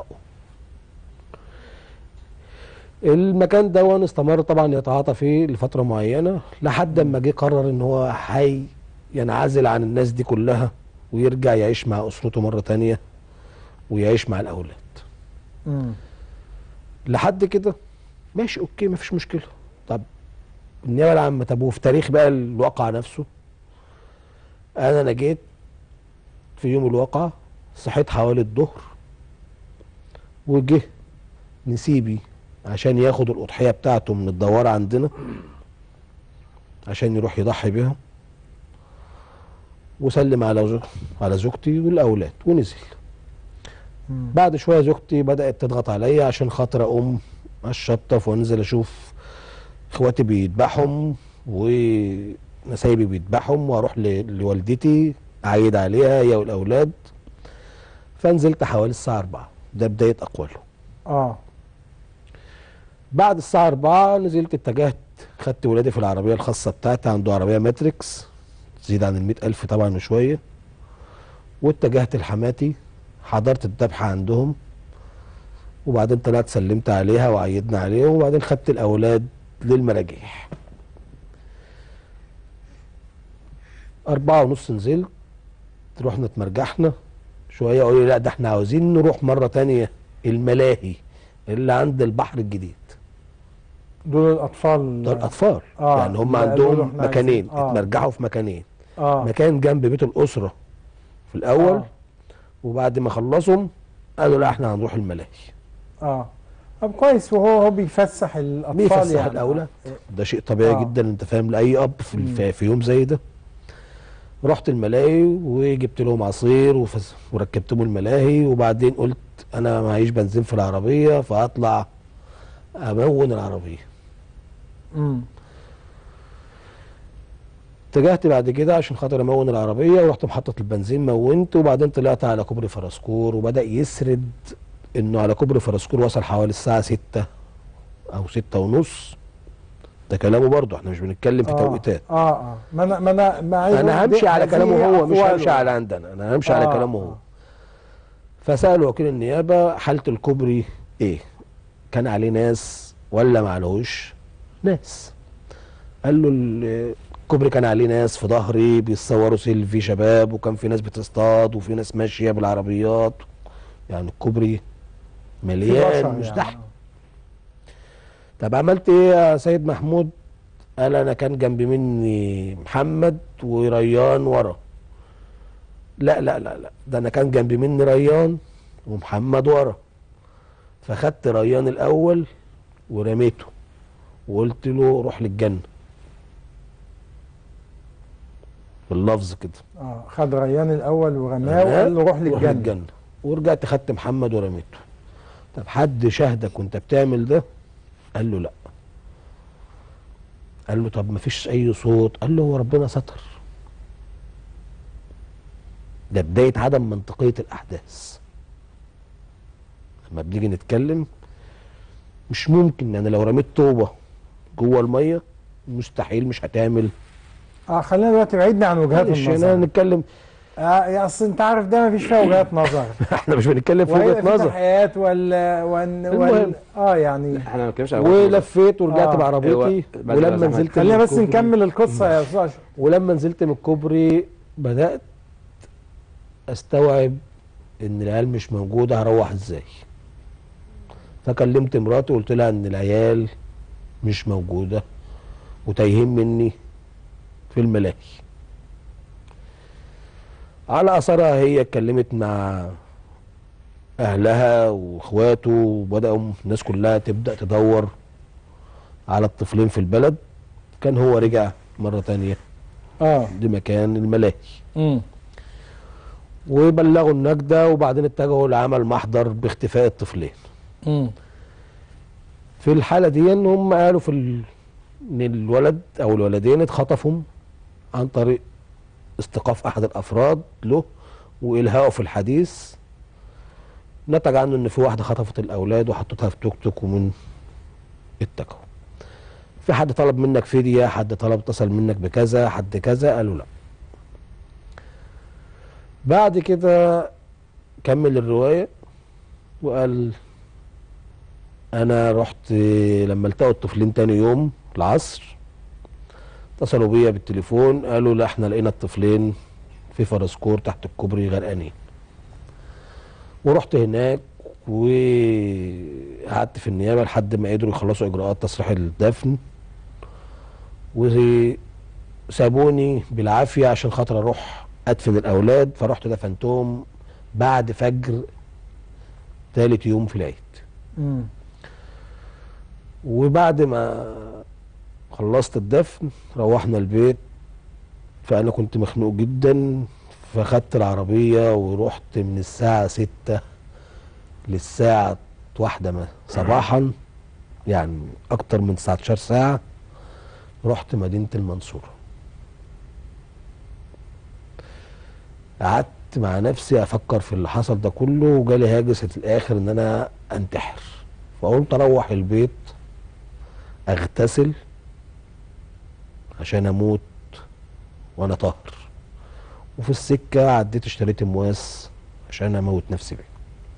المكان ده استمر طبعا يتعاطى فيه لفتره معينه لحد ما جه قرر ان هو حي ينعزل عن الناس دي كلها ويرجع يعيش مع اسرته مره تانية ويعيش مع الاولاد. امم لحد كده ماشي اوكي مفيش مشكله. طب النيابه العامه، طب وفي تاريخ بقى الواقعه نفسه انا انا جيت في يوم الواقعه صحيت حوالي الظهر وجه نسيبي عشان ياخد الأضحية بتاعته من الدوارة عندنا عشان يروح يضحي بيها، وسلم على زوج... على زوجتي والأولاد ونزل. مم. بعد شوية زوجتي بدأت تضغط عليا عشان خاطر أقوم أشطف وأنزل أشوف إخواتي بيذبحهم ونسايبي بيذبحهم وأروح ل... لوالدتي أعيد عليها هي والأولاد. فنزلت حوالي الساعة أربعة. ده بداية أقواله. آه بعد الساعه أربعة نزلت، اتجهت خدت ولادي في العربيه الخاصه بتاعتي، عنده عربيه ماتريكس تزيد عن المئة ألف طبعا وشويه، واتجهت لحماتي، حضرت الذبحه عندهم، وبعدين طلعت سلمت عليها وعيدنا عليهم، وبعدين خدت الاولاد للمراجيح. أربعة ونص نزلت، رحنا اتمرجحنا شويه، قالوا لي لا ده احنا عاوزين نروح مره تانية الملاهي اللي عند البحر الجديد. دول الاطفال دول اطفال آه يعني هم اللي قالوا له عندهم إحنا مكانين، عايزين- آه. اتمرجحوا في مكانين. آه. مكان جنب بيت الاسره في الاول، آه. وبعد ما خلصهم قالوا لا احنا هنروح الملاهي. اه طب كويس، وهو هو بيفسح الاطفال بيفسح يعني الاولاد، ده شيء طبيعي آه. جدا انت فاهم لاي اب في, مم. في يوم زي ده. رحت الملاهي وجبت لهم عصير وفز... وركبتهم الملاهي، وبعدين قلت انا معيش بنزين في العربيه فهطلع امون العربيه. امم اتجهت بعد كده عشان خاطر امون العربيه، ورحت محطه البنزين مونت، وبعدين طلعت على كوبري فرسكور، وبدا يسرد انه على كوبري فرسكور وصل حوالي الساعه ستة او ستة ونص. ده كلامه برضه، احنا مش بنتكلم في آه. توقيتات. اه اه ما انا ما انا ما عايز انا أقول همشي دي- على هذه كلامه هو، مش أقواله. همشي على عندنا، انا همشي آه. على كلامه هو. فسألوا وكيل النيابه حاله الكوبري ايه؟ كان عليه ناس ولا ما عليهوش ناس؟ قال له الكوبري كان عليه ناس في ظهري بيتصوروا سيلفي شباب، وكان في ناس بتصطاد، وفي ناس ماشيه بالعربيات، يعني الكوبري مليان مش زحمه. طب عملت ايه يا سيد محمود؟ قال انا كان جنب مني محمد وريان ورا. لا لا لا لا ده انا كان جنب مني ريان ومحمد ورا، فخدت ريان الاول ورميته وقلت له روح للجنه باللفظ كده. اه خد ريان الاول ورماه وقال له روح للجنه, للجنة. ورجعت خدت محمد ورميته. طب حد شاهدك وانت بتعمل ده؟ قال له لا. قال له طب ما فيش اي صوت؟ قال له هو ربنا ستر. ده بدايه عدم منطقيه الاحداث. لما بنيجي نتكلم مش ممكن، يعني لو رميت طوبه جوه الميه مستحيل مش هتعمل. اه خلينا دلوقتي بعيدنا عن وجهات معلش النظر. هنا نتكلم. اه يا اصل انت عارف ده ما فيش فيها وجهات نظر. احنا مش بنتكلم في وجهه نظر. حياه ولا ولا ولا اه يعني احنا ما بنتكلمش على ولفيت ورجعت آه. بعربيتي. ولما نزلت خلينا من بس الكوبري- نكمل القصه يا استاذ اشرف. ولما نزلت من الكوبري بدات استوعب ان العيال مش موجوده، هروح ازاي؟ فكلمت مراتي وقلت لها ان العيال مش موجوده وتايهين مني في الملاهي. على اثرها هي اتكلمت مع اهلها واخواته، وبداوا الناس كلها تبدا تدور على الطفلين في البلد. كان هو رجع مره تانية اه لمكان الملاهي. امم وبلغوا النجدة، وبعدين اتجهوا لعمل محضر باختفاء الطفلين. امم في الحالة دي ان هم قالوا في ال... ان الولد او الولدين اتخطفوا عن طريق استيقاف احد الافراد له والهائه في الحديث. نتج عنه ان في واحدة خطفت الاولاد وحطتها في توك توك ومن اتجهوا. في حد طلب منك فدية، حد طلب اتصل منك بكذا، حد كذا، قالوا لا. بعد كده كمل الرواية وقال انا رحت لما التقوا الطفلين تاني يوم العصر اتصلوا بيا بالتليفون قالوا لا احنا لقينا الطفلين في فرسكور تحت الكوبري غرقانين. ورحت هناك وقعدت في النيابة لحد ما قدروا يخلصوا اجراءات تصريح الدفن، وسابوني بالعافية عشان خاطر اروح ادفن الاولاد. فرحت دفنتهم بعد فجر ثالث يوم في العيد. امم وبعد ما خلصت الدفن روحنا البيت، فانا كنت مخنوق جدا، فخدت العربية ورحت من الساعة ستة للساعة واحدة صباحا، يعني اكتر من تسعتاشر ساعة. رحت مدينة المنصورة، قعدت مع نفسي افكر في اللي حصل ده كله، وجالي هاجس في الاخر ان انا انتحر. فقلت اروح البيت اغتسل عشان اموت وانا طاهر، وفي السكه عديت اشتريت امواس عشان اموت نفسي بيه.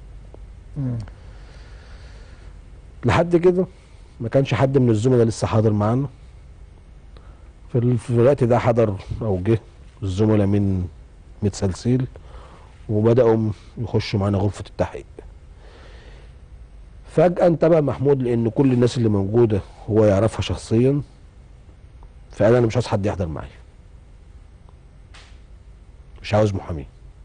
لحد كده ما كانش حد من الزملاء لسه حاضر معانا. في في الوقت ده حضر او جه الزملاء من متسلسل وبداوا يخشوا معانا غرفه التحقيق. فجاه انتبه محمود لان كل الناس اللي موجوده هو يعرفها شخصيا، فقال انا مش عاوز حد يحضر معايا، مش عاوز محامي.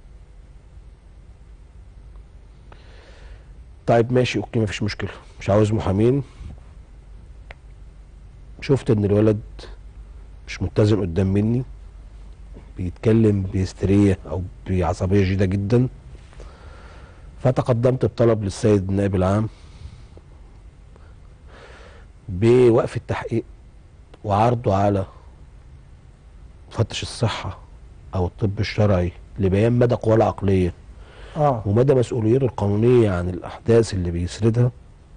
طيب ماشي اوكي مفيش مشكله، مش عاوز محامين. شفت ان الولد مش متزن قدام مني، بيتكلم بهستيرية او بعصبيه شديده جدا، فتقدمت بطلب للسيد النائب العام بوقف التحقيق وعرضه على مفتش الصحه او الطب الشرعي لبيان مدى قواه العقليه اه ومدى مسؤوليته القانونيه عن الاحداث اللي بيسردها.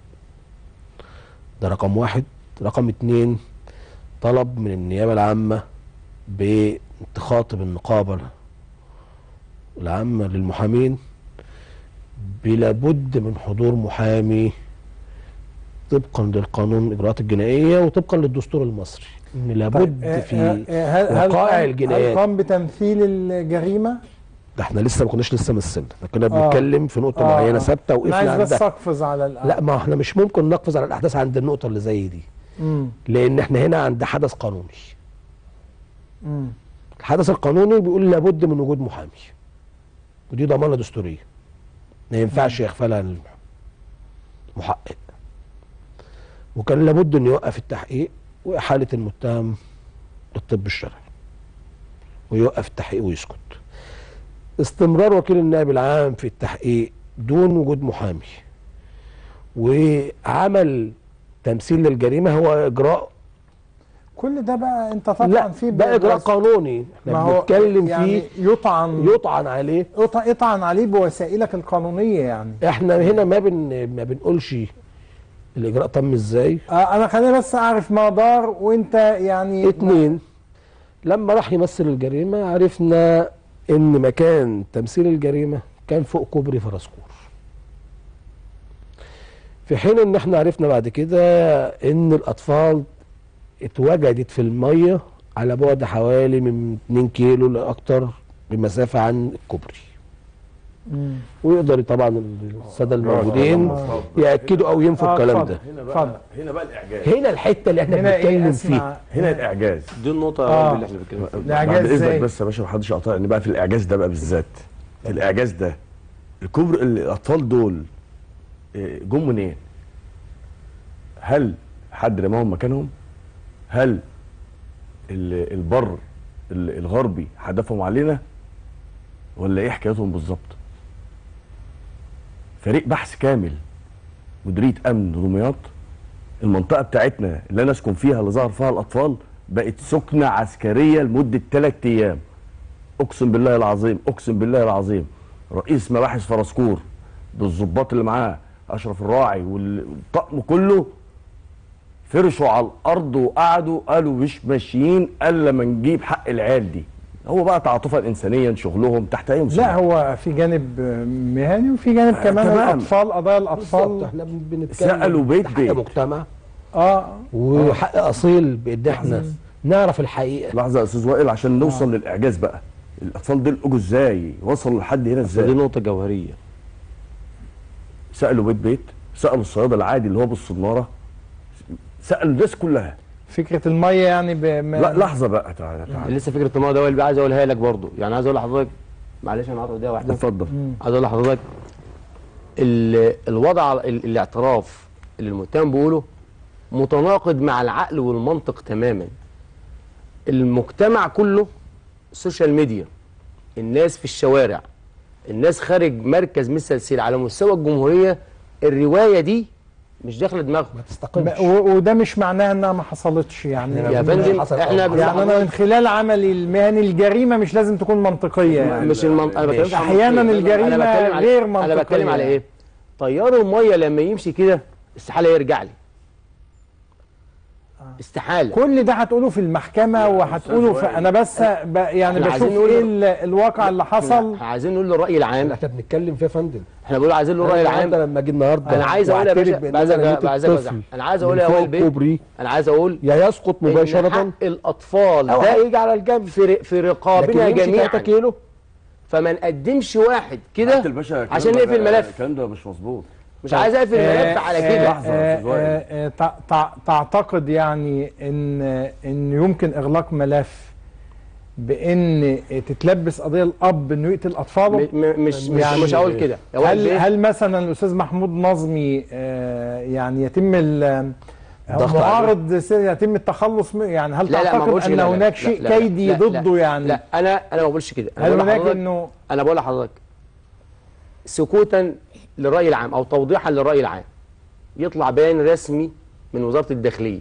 ده رقم واحد. رقم اتنين، طلب من النيابه العامه بتخاطب النقابه العامه للمحامين بلا بد من حضور محامي طبقا للقانون الاجراءات الجنائيه وطبقا للدستور المصري، ان لابد طيب في هل وقائع هل الجنايات. قام بتمثيل الجريمه؟ ده احنا لسه ما كناش لسه مثلنا، احنا كنا بنتكلم آه. في نقطه آه. معينه ثابته انا وقفنا عايز عندها. بس اقفز على الأ... لا ما احنا مش ممكن نقفز على الاحداث عند النقطه اللي زي دي. مم. لان احنا هنا عند حدث قانوني. مم. الحدث القانوني بيقول لابد من وجود محامي، ودي ضمانه دستوريه ما ينفعش يغفلها المحقق. وكان لابد انه يوقف التحقيق واحاله المتهم للطب الشرعي ويوقف التحقيق ويسكت. استمرار وكيل النائب العام في التحقيق دون وجود محامي وعمل تمثيل للجريمه هو اجراء. كل ده بقى انت طبعا لا في ده اجراء قانوني ما احنا هو بنتكلم يعني فيه يطعن يطعن عليه يط- يطعن عليه بوسائلك القانونيه يعني. احنا هنا ما بن ما بنقولش الاجراء تم ازاي. آه انا خليني بس اعرف ما دار وانت يعني. اتنين، لما راح يمثل الجريمه عرفنا ان مكان تمثيل الجريمه كان فوق كوبري فرسكور، في حين ان احنا عرفنا بعد كده ان الاطفال اتوجدت في الميه على بعد حوالي من اتنين كيلو لاكتر بمسافه عن الكوبري. مم. ويقدر طبعا الساده الموجودين ياكدوا او ينفوا آه الكلام اتفضل. ده. هنا اتفضل. بقى هنا بقى الاعجاز، هنا الحته اللي احنا هنا ايه بنتكلم اسمع فيها. هنا الاعجاز. دي النقطه آه. اللي احنا بنتكلم فيها. الإعجاز بعد إزاي؟ اذنك بس يا باشا محدش يقاطعني بقى في الاعجاز ده بقى بالذات. الاعجاز ده الكبر الاطفال دول إيه، جم منين؟ هل حد رماهم مكانهم؟ هل ال- البر ال- الغربي حدفهم علينا؟ ولا ايه حكايتهم بالظبط؟ فريق بحث كامل مديريه امن دمياط، المنطقه بتاعتنا اللي انا اسكن فيها اللي ظهر فيها الاطفال بقت سكنه عسكريه لمده ثلاث ايام. اقسم بالله العظيم اقسم بالله العظيم رئيس مباحث فرسكور بالظباط اللي معاه اشرف الراعي والطقم كله فرشوا على الارض وقعدوا قالوا مش ماشيين الا ما نجيب حق العيال دي. هو بقى تعاطفا انسانيا شغلهم تحت اي مسمى. لا هو في جانب مهني وفي جانب آه كمان تمام. الاطفال قضايا الاطفال. بالظبط، احنا بنتكلم سألوا بيت حق بيت. مجتمع اه وحق اصيل بان احنا نعرف الحقيقه. لحظه يا استاذ وائل عشان نوصل آه. للاعجاز بقى. الاطفال دول اجوا ازاي؟ وصلوا لحد هنا دي ازاي؟ نقطه جوهريه. سالوا بيت بيت، سالوا الصيادله العادي اللي هو بالصناره، سالوا الناس كلها. فكره الميه يعني بم... لا لحظه بقى تعالى تعالى لسه فكره الموضوع ده اللي عايز اقولها لك برضو، يعني عايز اقول لحضرتك معلش انا هقطع دقيقه واحده. اتفضل. عايز اقول لحضرتك ال- الوضع ال- الاعتراف اللي المتهم بيقوله متناقض مع العقل والمنطق تماما. المجتمع كله، السوشيال ميديا، الناس في الشوارع، الناس خارج مركز مثل على مستوى الجمهوريه، الروايه دي مش داخله دماغهم. ما تستقيمش. و- وده مش معناها انها ما حصلتش يعني. يا فندم احنا يعني انا من خلال عملي المهني الجريمه مش لازم تكون منطقيه يعني. مش المنطقه. انا بتكلم احيانا الجريمه أنا بتكلم على- غير منطقيه. انا بتكلم على ايه؟ طيار الميه لما يمشي كده استحاله يرجع لي. استحاله. كل ده هتقوله في المحكمه وهتقوله في انا بس ب... يعني إحنا بشوف عايزين نقول ايه ل- ال- الواقع اللي حصل. احنا عايزين نقول للراي العام، احنا بنتكلم فيه يا فندم. احنا بنقول عايزين نقول للراي العام. النهارده لما اجي النهارده انا عايز اقول يا واعترف باشا بإن عايز أنا رميت عايز الطفل انا عايز اقول من يا فوق وائل بيه، كوبري، انا عايز اقول يا يسقط إن مباشره حق الاطفال او ده هيجي على الجنب في في رقابنا لكن يمشي جميعا، تلاتة كيلو. فما نقدمش واحد كده سعادة الباشا الكلام عشان ده- نقفل الملف. الكلام ده مش مظبوط. مش عايز اقفل الملف على كده. لحظة يا أستاذ وائل. آه، آه، تع- تع- تعتقد يعني ان ان يمكن اغلاق ملف بان تتلبس قضيه الاب انه يقتل اطفاله؟ م- م- مش مش مش هقول كده يا وائل هل بيه. هل مثلا الاستاذ محمود نظمي آه، يعني يتم ال- الضغط معارض سير- يتم التخلص منه؟ يعني هل لا لا ما تعتقد بقولش ان كده، لا، هناك لا، شيء لا، لا، كيدي لا، لا، ضده يعني؟ لا انا انا ما بقولش كده. أنا هل بقول هناك لحضرتك- انه انا بقول لحضرتك سكوتا للراي العام او توضيحا للراي العام، يطلع بيان رسمي من وزاره الداخليه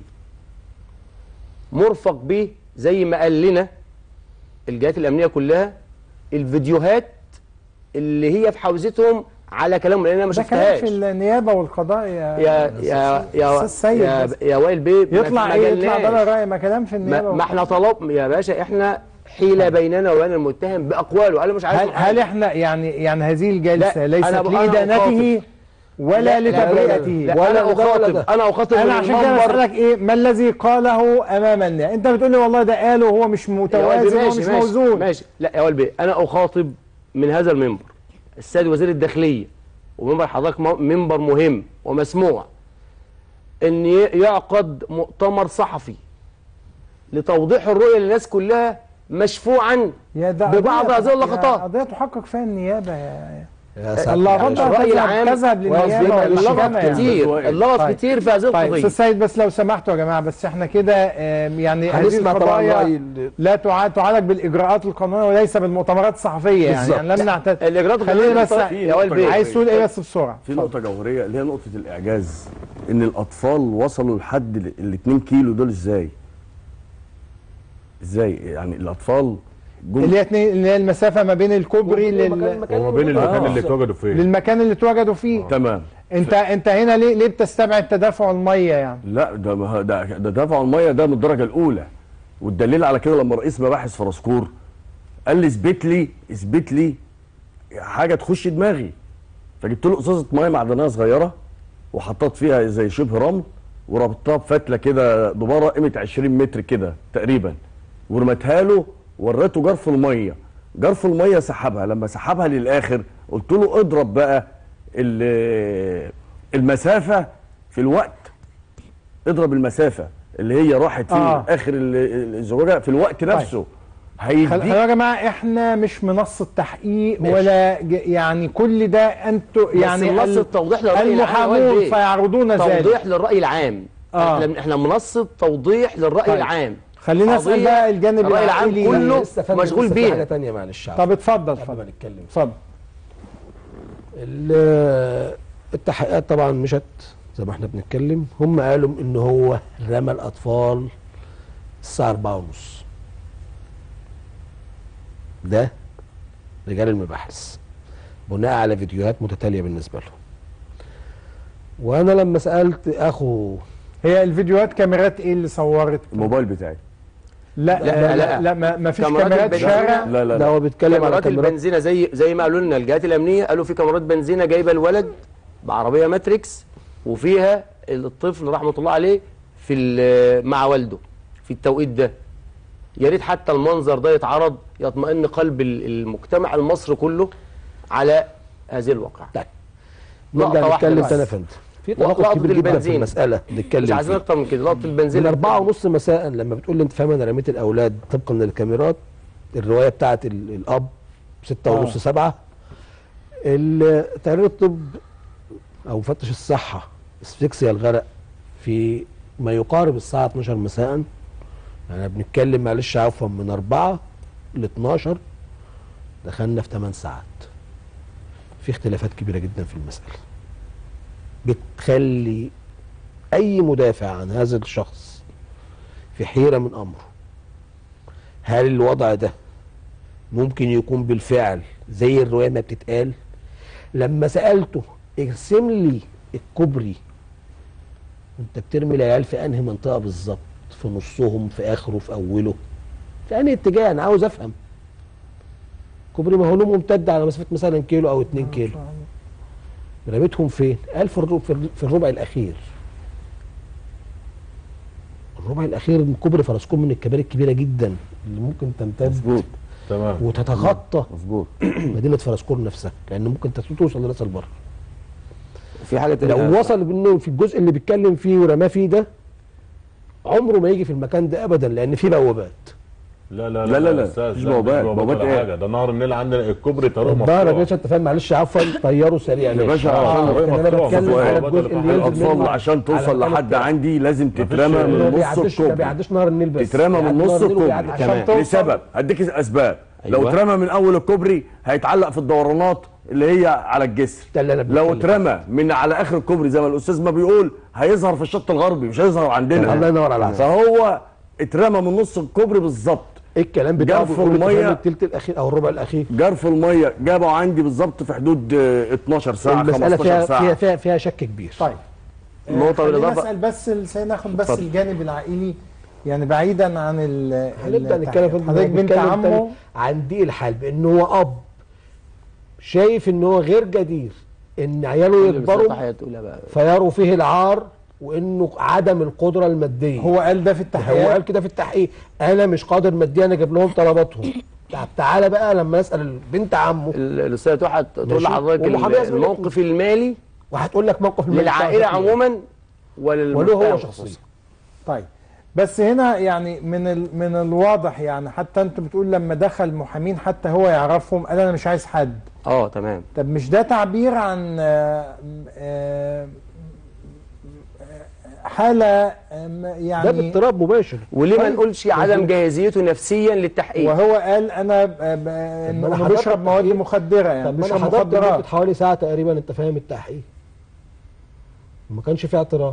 مرفق به زي ما قال لنا الجهات الامنيه كلها الفيديوهات اللي هي في حوزتهم على كلامهم، لان انا ما ده كلام شفتهاش. في النيابه والقضاء يا يا يا يا أستاذ سيد يا, بس. يا وائل بيه ما- يطلع ما ايه يطلع جالناش. ده الراي ما كلام في النيابه ما, ما احنا طلب يا باشا، احنا حيله بيننا وبين المتهم باقواله. انا مش عايز هل هل احنا يعني يعني هذه الجلسه لا، ليست أنا ب- أنا لإدانته ولا لا، لا، لا، لتبرئته؟ لا، لا، انا اخاطب انا اخاطب انا من عشان كده المنبر. بسالك ايه ما الذي قاله امام الناس؟ انت بتقول لي والله ده قاله وهو مش يا وائل متوازن بيه، وهو ماشي مش ماشي موزون. ماشي. لا يا وائل بيه، انا اخاطب من هذا المنبر السيد وزير الداخليه، ومنبر حضرتك م- منبر مهم ومسموع، ان ي- يعقد مؤتمر صحفي لتوضيح الرؤيه للناس كلها مشفوعا يا ده ببعض قضية- هذه اللقطات. يا قضيه تحقق فيها النيابه يا يا ساتر. الله يا غضب باشا. الرأي العام تذهب للنيابه اللغط والمحكمه يعني. كتير اللغط طيب. كتير في هذه طيب القضيه. استاذ سيد بس لو سمحتوا يا جماعه، بس احنا كده آم، يعني هذه هنسمع طبعا القضايا رأي ال- لا تع- تعالج بالاجراءات القانونيه وليس بالمؤتمرات الصحفيه يعني, بالظبط. يعني لم نعتد. الاجراءات خلينا القانونية بس في- يا وائل بيه. عايز تقول ايه بس بسرعه؟ في نقطة جوهرية اللي هي نقطة الإعجاز، إن الأطفال وصلوا لحد ال- ال اتنين كيلو دول إزاي؟ إزاي؟ يعني الأطفال جم اللي هي اتنين- اللي هي المسافه ما بين الكوبري لل... وما بين المكان آه. اللي اتوجدوا فيه. للمكان اللي اتوجدوا فيه. تمام. انت انت هنا ليه ليه بتستبعد تدافع الميه يعني؟ لا ده ما- ده ده دفع المية ده من الدرجة الأولى، والدليل على كده لما رئيس مباحث فرسكور قال لي اثبت لي اثبت لي حاجة تخش دماغي، فجبت له ازازة مية معدنية صغيرة وحطيت فيها زي شبه رمل وربطتها بفتلة كده دبارة قيمة عشرين متر كده تقريبا، ورمتها له وريته جرف المية. جرف المية سحبها، لما سحبها للآخر قلت له اضرب بقى ال- المسافة في الوقت، اضرب المسافة اللي هي راحت فيه آه. آخر ال- الزجاجة في الوقت نفسه. خل- هيديك خلينا يا جماعه احنا مش منصه تحقيق ماشي. ولا ج- يعني كل ده انتوا يعني منصه ال- توضيح للراي العام يا وائل المحامون بيه. فيعرضون ذلك. توضيح للراي العام. آه. احنا احنا منصه توضيح للراي طيب. العام. خلينا نسال قضية بقى الجانب الراي العام العائلي. كله لسه فندم، مشغول لسه في بيها. حاجه ثانيه معلش. طب اتفضل قبل ما اتفضل نتكلم اتفضل. ال- التحقيقات طبعا مشت زي ما احنا بنتكلم. هم قالوا ان هو رمى الاطفال الساعه أربعة ونص. ده رجال المباحث بناء على فيديوهات متتاليه بالنسبه لهم. وانا لما سالت اخو هي الفيديوهات كاميرات ايه اللي صورت؟ الموبايل بتاعي. لا لا، لا لا, لا. لا ما, ما فيش كاميرات كاميرات البنزين. شارع. لا لا ده لا هو بيتكلم على كاميرات كاميرات البنزينه زي زي ما قالوا لنا الجهات الامنيه، قالوا في كاميرات بنزينه جايبه الولد بعربيه ماتريكس وفيها الطفل رحمه الله عليه في ال- مع والده في التوقيت ده. يا ريت حتى المنظر ده يتعرض يطمئن قلب ال- المجتمع المصري كله على هذه الواقعه. طيب. لقطة نرجع واحدة نتكلم بس. تاني يا فندم. في لقطة تناقض كبير جدا في البنزين. المساله مش نتكلم عايزين فيه. اكتر من كده. لقطه البنزين من اللي أربعة بتتكلم. ونص مساء لما بتقول لي انت فاهم انا رميت الاولاد طبقا للكاميرات، الروايه بتاعت ال- الاب ستة ونص آه. سبعة. ال- تقرير الطب او مفتش الصحه اسفكسيا الغرق في ما يقارب الساعه اتناشر مساء. يعني بنتكلم معلش عفوا من أربعة ل اتناشر دخلنا في ثمان ساعات. في اختلافات كبيره جدا في المساله بتخلي اي مدافع عن هذا الشخص في حيره من امره. هل الوضع ده ممكن يكون بالفعل زي الروايه ما بتتقال؟ لما سالته ارسم لي الكوبري وانت بترمي العيال في انهي منطقه بالظبط، في نصهم، في اخره، في اوله، في انهي اتجاه؟ انا عاوز افهم. كوبري ما هو له ممتد على مسافه مثلا كيلو او اتنين كيلو، رميتهم فين؟ قال في الربع, في الربع الاخير. الربع الاخير من كوبري فرسكوم من الكباري الكبيره جدا اللي ممكن تمتد مظبوط تمام وتتخطى مظبوط مدينه فرسكوم نفسها، لان ممكن توصل لراس البر. في حاجه تانية لو وصل انه في الجزء اللي بيتكلم فيه ورماه فيه ده، عمره ما يجي في المكان ده ابدا، لان فيه بوابات. لا لا لا لا لا أستاذ، مش لا، بوابات. مش بوابات ولا ايه؟ حاجه، ده نهر النيل عندنا الكوبري طريقه الظاهر يا مفتوح. باشا انت فاهم، معلش عفوا طيروا سريع يا باشا آه. طريق انا مفتوح، بتكلم مفتوح. على الجزء اللي ينزل الاطفال منه عشان توصل على لحد القناة. عندي لازم تترمى مفيش- من ما نص بيعديش ما الكوبري، بيعديش نهر النيل بس، تترمى من بيعدي نص نهر النيل الكوبري وبيعدي عشان توصل. لسبب هديك اسباب. أيوة. لو اترمى من اول الكوبري هيتعلق في الدورانات اللي هي على الجسر. ده اللي أنا لو بتكلم اترمى من على اخر الكوبري زي ما الاستاذ ما بيقول هيظهر في الشط الغربي، مش هيظهر عندنا. الله ينور عليك. فهو اترمى من نص الكوبري بالظبط. ايه الكلام بتاعه؟ جرف بيقول لك المية. التلت الاخير او الربع الاخير. جرف الميه جابه عندي بالظبط في حدود آه، اتناشر ساعه المساله خمستاشر فيها ساعه. فيها فيها, فيها شك كبير. طيب النقطة خلينا بالإضافة- نسال بس ال- ناخد بس اتفضل. الجانب العائلي، يعني بعيدا عن ال هنبدا ال- نتكلم في حضرتك بنت نتكلم عمه تاني عن ضيق الحال، بان هو اب شايف ان هو غير جدير ان عياله يكبروا فيروا فيه العار، وانه عدم القدره الماديه. هو قال ده في هو التحقيق. قال كده في التحقيق، انا مش قادر ماديا اجيب لهم طلباتهم. طب تعالى بقى لما اسال بنت عمه الاستاذه تحت تقول ماشي. لحضرتك قول لحضرتك اسمه الموقف المالي وهتقول لك موقف المال للعائله بتاعه إيه. عموما وله وللمجتمع هو شخصيا. طيب بس هنا يعني من ال... من الواضح، يعني حتى انت بتقول لما دخل محامين حتى هو يعرفهم، قال انا مش عايز حد. اه تمام. طب مش ده تعبير عن آه، آه، حالة آم، يعني ده باضطراب مباشر. وليه ما طيب. نقولش عدم جاهزيته نفسيا للتحقيق؟ وهو قال انا ب- ب- أنا انه حضرت بيشرب مواد التحقيق. مخدرة، يعني طب ما انا بيشرب حضرت مخدرات. لمده حوالي ساعه تقريبا، انت فاهم التحقيق ما كانش فيه اعتراض.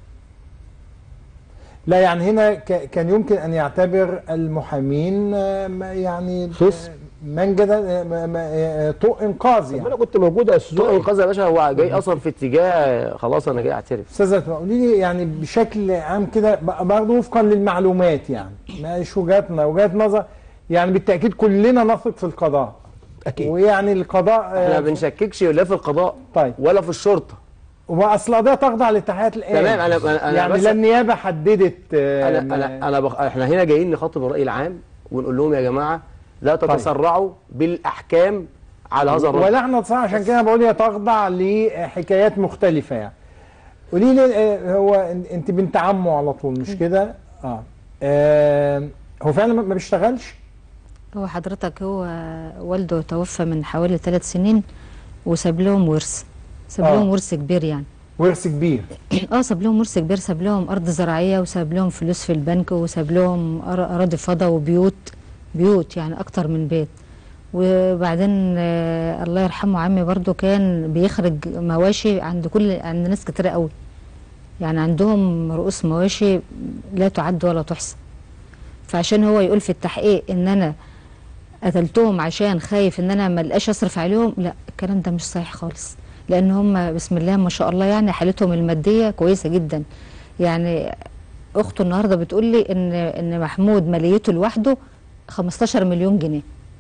لا يعني هنا ك- كان يمكن ان يعتبر المحامين آه، ما- يعني خصم. منجد طوق انقاذ. طب ما يعني انا كنت موجود يا استاذ طرق وائل. الانقاذ يا باشا هو جاي اصلا في اتجاه خلاص انا جاي اعترف. استاذه قولي لي يعني بشكل عام كده ب- برضه وفقا للمعلومات، يعني مش وجهاتنا وجهات نظر، يعني بالتاكيد كلنا نثق في القضاء اكيد. ويعني القضاء آه، احنا ما بنشككش لا في القضاء طيب ولا في الشرطه. واصل القضيه تخضع للتحقيقات الان. تمام، أنا- أنا- أنا يعني بس- لا النيابه حددت آه، انا ما- انا انا بخ... احنا هنا جايين نخاطب الراي العام ونقول لهم يا جماعه لا تتسرعوا بالاحكام على هذا الرجل. ولا احنا صح، عشان كده بقول هي تخضع لحكايات مختلفه. يعني قولي لي آه، هو إن- انت بنت عمه على طول مش كده؟ اه, آه هو فعلا ما ما بيشتغلش؟ هو حضرتك هو والده توفى من حوالي ثلاث سنين وساب لهم ورث، ساب آه. لهم ورث كبير يعني. ورث كبير. اه ساب لهم ورث كبير، ساب لهم ارض زراعيه وساب لهم فلوس في البنك وساب لهم أر- اراضي فضا وبيوت، بيوت يعني اكتر من بيت. وبعدين آه الله يرحمه عمي برضو كان بيخرج مواشي عند كل عند ناس كتير قوي، يعني عندهم رؤوس مواشي لا تعد ولا تحصى. فعشان هو يقول في التحقيق ان انا قتلتهم عشان خايف ان انا ما القاش اصرف عليهم، لا الكلام ده مش صحيح خالص، لان هم بسم الله ما شاء الله يعني حالتهم الماديه كويسه جدا. يعني اخته النهارده بتقول لي ان ان محمود ماليته لوحده خمستاشر مليون جنيه.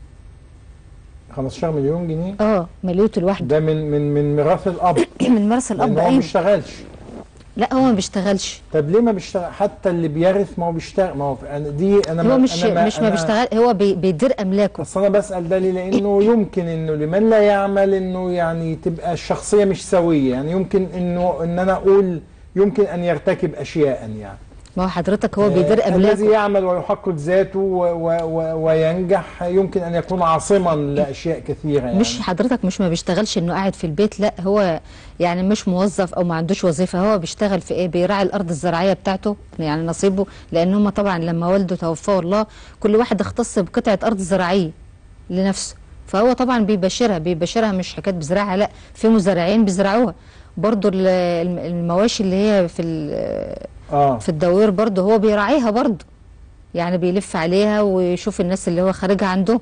خمستاشر مليون جنيه؟ اه ماليته لوحده. ده من من من ميراث الاب. من ميراث الاب. لأن هو ما ايوه بيشتغلش. لا هو ما بيشتغلش. طب ليه ما بيشتغل؟ حتى اللي بيرث ما هو بيشتغل. ما هو أنا دي انا هو مش أنا مش ما بيشتغل، هو بي بيدير املاكه. اصل انا بسال ده ليه؟ لانه يمكن انه لمن لا يعمل انه يعني تبقى الشخصيه مش سويه، يعني يمكن انه ان انا اقول يمكن ان يرتكب اشياء يعني. ما هو حضرتك هو بيدير آه املاكه. الذي يعمل ويحقق ذاته و و و وينجح يمكن ان يكون عاصما لاشياء كثيره يعني. مش حضرتك مش ما بيشتغلش انه قاعد في البيت، لا هو يعني مش موظف او ما عندوش وظيفه، هو بيشتغل في ايه؟ بيراعي الارض الزراعيه بتاعته يعني نصيبه، لان هم طبعا لما والده توفاه الله كل واحد اختص بقطعه ارض زراعيه لنفسه، فهو طبعا بيبشرها بيبشرها مش حكايه بزراعها، لا في مزارعين بيزرعوها برضو. المواشي اللي هي في آه. في الدوير برضو هو بيراعيها برضو، يعني بيلف عليها ويشوف الناس اللي هو خارجها عنده.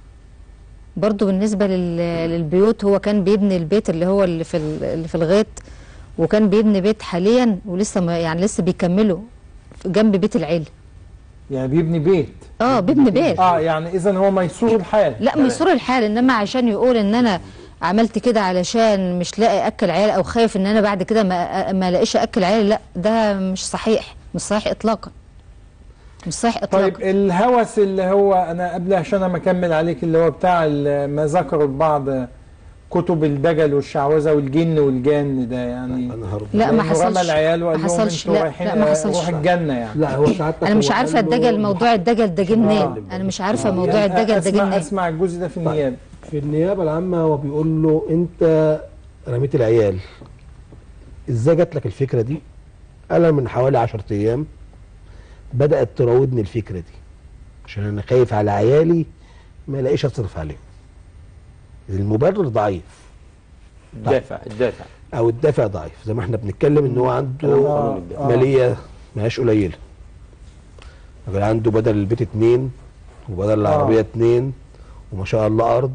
برضو بالنسبة للبيوت هو كان بيبني البيت اللي هو اللي في اللي في الغيط، وكان بيبني بيت حاليا ولسه ما يعني لسه بيكمله جنب بيت العيله. يعني بيبني بيت. اه بيبني بيت. اه يعني اذا هو ميسور الحال. لا ميسور الحال، انما عشان يقول ان انا عملت كده علشان مش لاقي اكل عيالي او خايف ان انا بعد كده ما ما الاقيش اكل عيالي، لا ده مش صحيح، مش صحيح اطلاقا. مش صحيح اطلاقا. طيب الهوس اللي هو انا قبل عشان انا مكمل عليك اللي هو بتاع ما ذكروا البعض كتب الدجل والشعوذه والجن والجان ده يعني لا ما حصلش. العيال وقال ما حصلش. لهم لا, رايحين لا ما حصلش. روح الجنه يعني. لا هو ساعتها انا مش عارفه الدجل، موضوع الدجل ده جه منين؟ انا مش عارفه آه. موضوع يعني الدجل ده جه منين. اسمع الجزء ده في النيابه. في النيابه العامه هو بيقول له انت رميت العيال، ازاي جات لك الفكره دي؟ قال من حوالي عشرة ايام بدات تراودني الفكره دي عشان انا خايف على عيالي ما الاقيش اصرف عليهم. المبرر ضعيف. الدافع الدافع او الدافع ضعيف، زي ما احنا بنتكلم ان هو عنده آه. آه. ماليه ماهياش قليله. الراجل عنده بدل البيت اتنين وبدل العربيه اتنين وما شاء الله ارض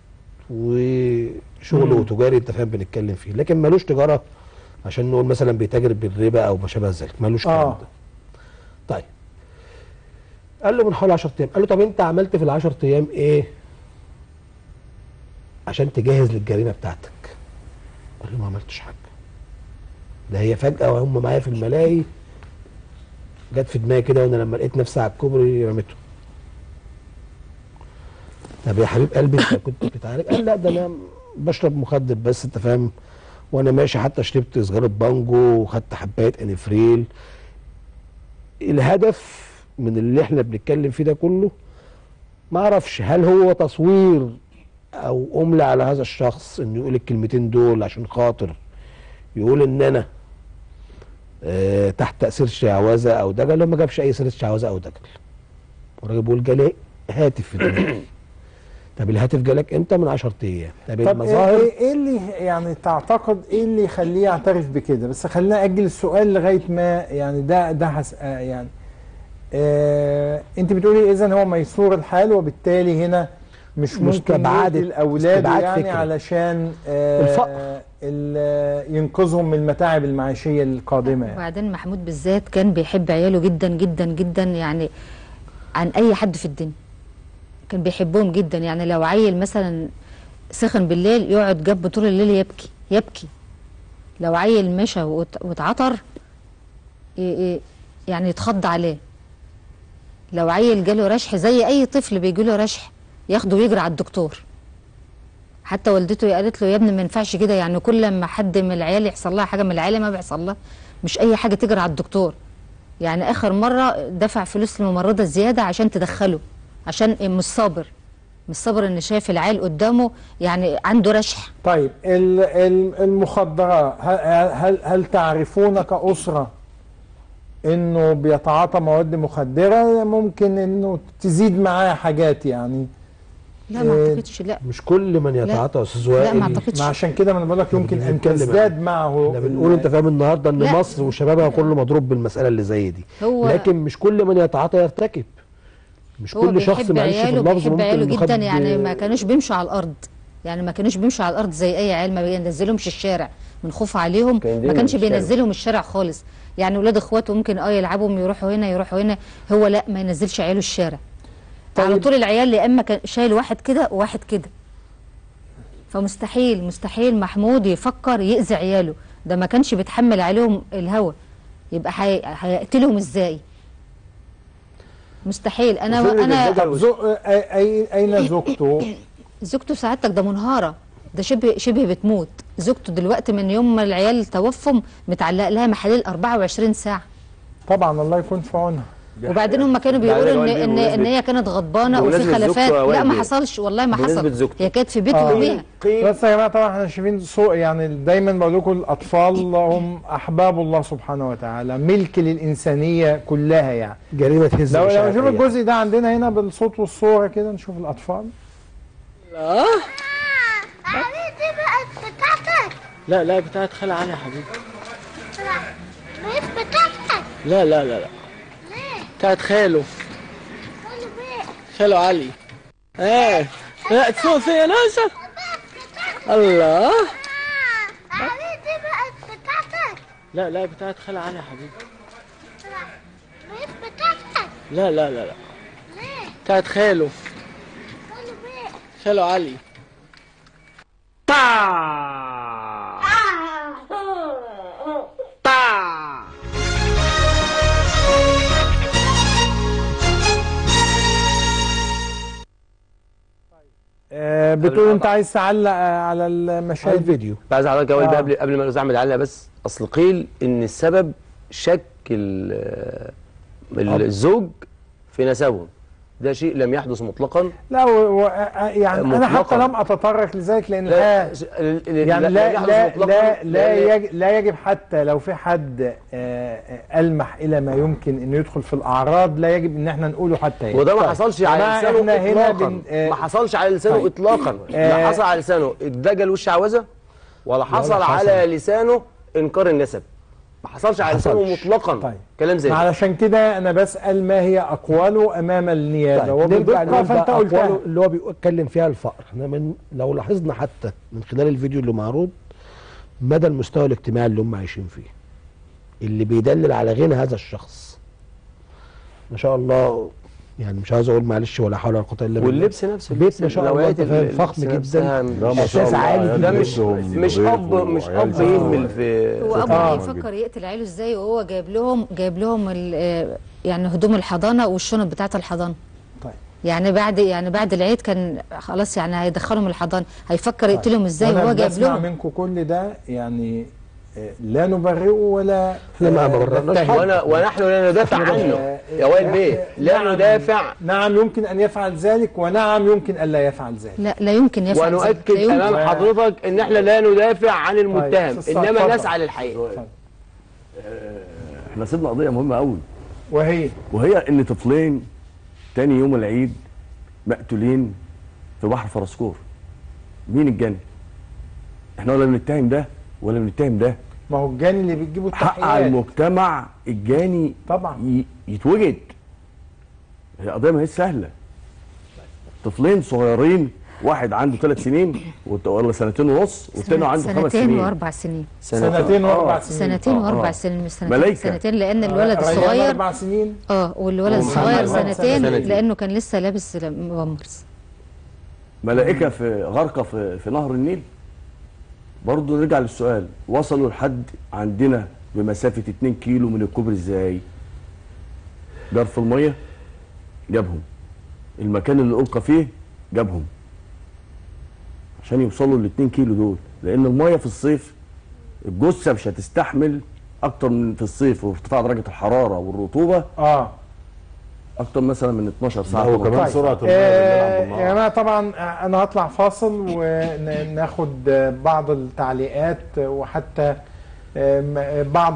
وشغله تجاري انت فاهم بنتكلم فيه، لكن مالوش تجاره عشان نقول مثلا بيتاجر بالربا او ما شابه ذلك، مالوش الكلام آه. ده. طيب قال له من حوالي عشرة ايام، قال له طب انت عملت في ال عشرة ايام ايه عشان تجهز للجريمه بتاعتك؟ قال له ما عملتش حاجه، ده هي فجاه وهم معايا في الملاهي جت في دماغي كده وانا لما لقيت نفسي على الكوبري رميته. طب يا حبيب قلبي انت كنت بتتعالج؟ قال لا ده انا بشرب مخدر بس انت فاهم، وانا ماشي حتى شربت سجاره بانجو وخدت حبايه انفريل. الهدف من اللي احنا بنتكلم فيه ده كله ما اعرفش هل هو تصوير او املى على هذا الشخص انه يقول الكلمتين دول عشان خاطر يقول ان انا اه تحت تاثير شعوذه او دجل. ما جابش اي سيره شعوذه او دجل. الراجل بيقول جالي هاتف في دماغي. طب الهاتف جالك امتى؟ من عشرة ايام. طب طب المظاهر ايه ايه اللي يعني تعتقد ايه اللي يخليه يعترف بكده؟ بس خلينا اجل السؤال لغايه ما يعني ده ده حس آه يعني آه انت بتقولي اذا هو ميسور الحال وبالتالي هنا مش ممكن يدي الاولاد يعني فكرة. علشان آه الفقر ينقذهم من المتاعب المعيشيه القادمه يعني. وبعدين محمود بالذات كان بيحب عياله جدا جدا جدا يعني عن اي حد في الدنيا. كان بيحبهم جدا، يعني لو عيل مثلا سخن بالليل يقعد جنبه طول الليل يبكي يبكي. لو عيل مشى واتعطر يعني يتخض عليه. لو عيل جاله رشح زي اي طفل بيجيله رشح ياخده ويجري على الدكتور. حتى والدته قالت له يا ابني ما ينفعش كده، يعني كل ما حد من العيال يحصل لها حاجه من العيله ما بيحصل لها مش اي حاجه تجري على الدكتور. يعني اخر مره دفع فلوس للممرضه زياده عشان تدخله، عشان مش صابر مش صابر ان شايف العيل قدامه يعني عنده رشح. طيب المخدرات هل, هل هل تعرفون كأسرة انه بيتعاطى مواد مخدرة؟ ممكن انه تزيد معاه حاجات يعني. لا ما اعتقدش. لا مش كل من يتعاطى يا استاذ وائل. لا ما اعتقدش. ما عشان كده ما انا بقول لك يمكن ان تزداد معه. احنا بنقول انت فاهم النهارده ان لا. مصر وشبابها كله مضروب بالمساله اللي زي دي، لكن مش كل من يتعاطى يرتكب. مش كل شخص معلش في اللفظ ممكن عياله جدا يعني ما كانوش بيمشوا على الارض، يعني ما كانوش بيمشوا على الارض زي اي عيال، ما بينزلهمش الشارع من خوف عليهم، ما كانش بينزلهم الشارع خالص. يعني ولاد اخواته ممكن اه يلعبهم يروحوا هنا يروحوا هنا، هو لا ما ينزلش عياله الشارع. طيب. على طول العيال يا اما كان شايل واحد كده وواحد كده. فمستحيل مستحيل محمود يفكر يأذي عياله، ده ما كانش بيتحمل عليهم الهوى، يبقى هيقتلهم ازاي؟ مستحيل. انا انا اين زوجته؟ زوجته سعادتك ده منهاره، ده شبه شبه بتموت. زوجته دلوقتي من يوم ما العيال توفوا متعلق لها محاليل أربعة وعشرين ساعة. طبعا الله يكون في عونها. وبعدين هم كانوا بيقولوا ان ان, إن هي كانت غضبانه وفي خلافات. لا ما حصلش والله ما حصل، هي كانت في بيت يوميها. بس يا جماعه طبعا احنا شايفين سوء، يعني دايما بقول لكم الاطفال هم احباب الله سبحانه وتعالى، ملك للانسانيه كلها يعني. جريمه هزه. لو لو نشوف الجزء ده عندنا هنا بالصوت والصوره كده نشوف الاطفال. لا حبيبتي بقت بتاعتك. لا لا بتاعت خالة علي يا حبيبي. بقت بتاعتك. لا لا لا لا بتاعت خاله. خاله مين؟ خاله علي. ايه لا تسوق فيا ناسا. الله حبيبتي بقت بتاعتك. لا لا بتاعت خالة علي يا حبيبي. لا لا لا لا بتاعت خاله خاله علي. آه بتقول انت عايز تعلق على المشاهد الفيديو. عايز حضرتك اول آه. بقى قبل قبل ما الاستاذ احمد يعلق، بس اصل قيل ان السبب شك الزوج في نسبهم، ده شيء لم يحدث مطلقا. لا و... و... يعني مطلقاً. انا حتى لم اتطرق لذلك لان لا الحقيقة يعني لا لا لا لا يجب, لا يجب حتى لو في حد ألمح الى ما يمكن انه يدخل في الاعراض لا يجب ان احنا نقوله حتى يعني. وده ما حصلش على لسانه اطلاقا. بن... ما حصلش على لسانه طيب. اطلاقا. لا حصل على لسانه الدجل والشعوذه ولا حصل, ولا حصل على لسانه انكار النسب. ما حصلش على لسانه مطلقا. طيب. كلام زي علشان كده انا بسال ما هي اقواله امام النيابه. طيب. وبالدقه فانت قلتها اللي هو بيتكلم فيها الفقر. احنا من لو لاحظنا حتى من خلال الفيديو اللي معروض مدى المستوى الاجتماعي اللي هم عايشين فيه، اللي بيدلل على غنى هذا الشخص ما شاء الله. يعني مش عايز اقول معلش ولا حول ولا قوه الا بالله. واللبس نفسه بيت ما شاء الله فخم جدا، اساس عالي. ده مش مش اب مش اب يهمل في هو اب آه. يفكر يقتل عياله ازاي وهو جايب لهم جايب لهم يعني هدوم الحضانه والشنط بتاعه الحضانه. طيب يعني بعد يعني بعد العيد كان خلاص يعني هيدخلهم الحضانه، هيفكر طيب. يقتلهم ازاي وهو جايب لهم. انا منكم كل ده يعني لا نبرئه ولا ما بررناش وانا ونحن لا ندافع عنه يا وائل بيه. لا ندافع. نعم يمكن ان يفعل ذلك ونعم يمكن ان لا يفعل ذلك. لا لا يمكن يفعل ذلك. ونؤكد امام حضرتك ان احنا لا ندافع عن المتهم انما نسعى للحقيقه. احنا سيبنا قضيه مهمه قوي وهي وهي ان طفلين تاني يوم العيد مقتولين في بحر فرسكور. مين الجاني؟ احنا ولا بنتهم ده ولا بنتهم ده. ما هو الجاني اللي بتجيبه التحقيقات. حق على المجتمع الجاني طبعا يتوجد. هي قضيه ما هي سهله. طفلين صغيرين، واحد عنده ثلاث سنين ولا سنتين ونص والتاني عنده خمس سنين. سنتين واربع سنين. سنتين واربع سنين. سنتين واربع سنين مش سنتين. ملايكة. سنتين لان الولد الصغير اربع سنين. اه والولد الصغير سنتين, سنتين لانه كان لسه لابس بامبرز. ملائكه في غرقه في, في نهر النيل. برضه نرجع للسؤال، وصلوا لحد عندنا بمسافه اتنين كيلو من الكوبري ازاي؟ جرف الميه جابهم، المكان اللي القى فيه جابهم عشان يوصلوا ل اتنين كيلو دول، لان الميه في الصيف الجثه مش هتستحمل اكتر من في الصيف وارتفاع درجه الحراره والرطوبه اه اكتر مثلا من اتناشر ساعه. هو كمان سرعه الميه آه يا جماعه طبعا انا هطلع فاصل وناخد بعض التعليقات وحتى بعض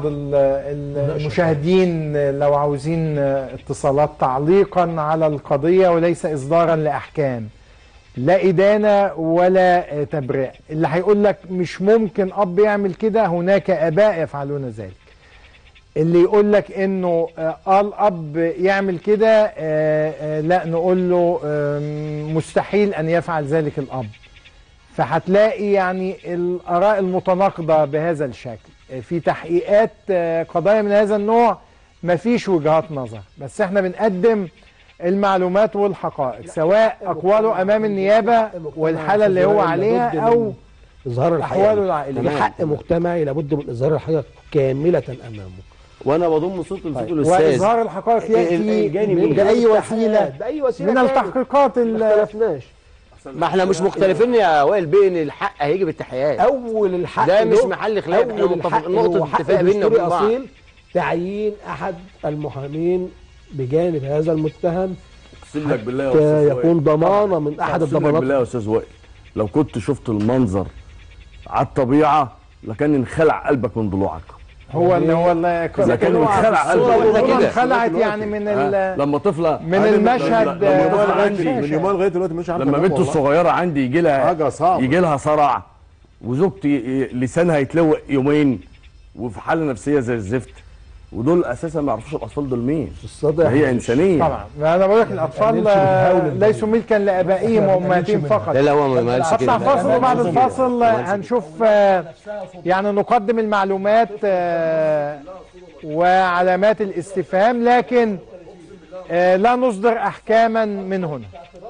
المشاهدين لو عاوزين اتصالات تعليقا على القضيه وليس اصدارا لاحكام. لا إدانة ولا تبرئة. اللي هيقول لك مش ممكن أب يعمل كده، هناك آباء يفعلون ذلك. اللي يقول لك إنه قال أب يعمل كده لا نقول له مستحيل أن يفعل ذلك الأب. فهتلاقي يعني الآراء المتناقضة بهذا الشكل. في تحقيقات قضايا من هذا النوع مفيش وجهات نظر، بس احنا بنقدم المعلومات والحقائق سواء اقواله امام النيابه والحاله اللي هو عليها او اظهار الحقيقه. احواله العائليه. في حق مجتمعي لابد من اظهار الحقيقه كامله امامه. وانا بضم صوت لصوت الاستاذ. واظهار الحقائق ياتي باي وسيله باي وسيله من التحقيقات اللي ما اختلفناش. ما احنا مش مختلفين يا وائل بيه ان الحق هيجي بالتحقيقات. اول الحق ده مش محل خلاف، احنا متفقين نقطه اتفاق بيننا وبين بعض. تعيين احد المحامين بجانب هذا المتهم اقسم لك بالله يا استاذ يكون ضمانه من احد الضمانات. اقسم لك بالله يا استاذ وائل لو كنت شفت المنظر على الطبيعه لكان انخلع قلبك من ضلوعك. هو اللي هو اللي لكن انخلع قلبك انخلعت يعني من لما طفله من المشهد من يومين لغايه دلوقتي مش عارفه. لما بنته الصغيره عندي يجي لها يجي لها صرع وزوجتي لسانها يتلوق يومين وفي حاله نفسيه زي الزفت، ودول اساسا ما يعرفوش الاطفال دول مين. هي انسانيه طبعا. انا بقول لك الاطفال ليسوا ملكا لابائهم وامهاتهم فقط. لا لا هو ما قالش كده. اطلع فاصل وبعد الفاصل هنشوف يعني نقدم المعلومات وعلامات الاستفهام، لكن آه لا نصدر احكاما من هنا.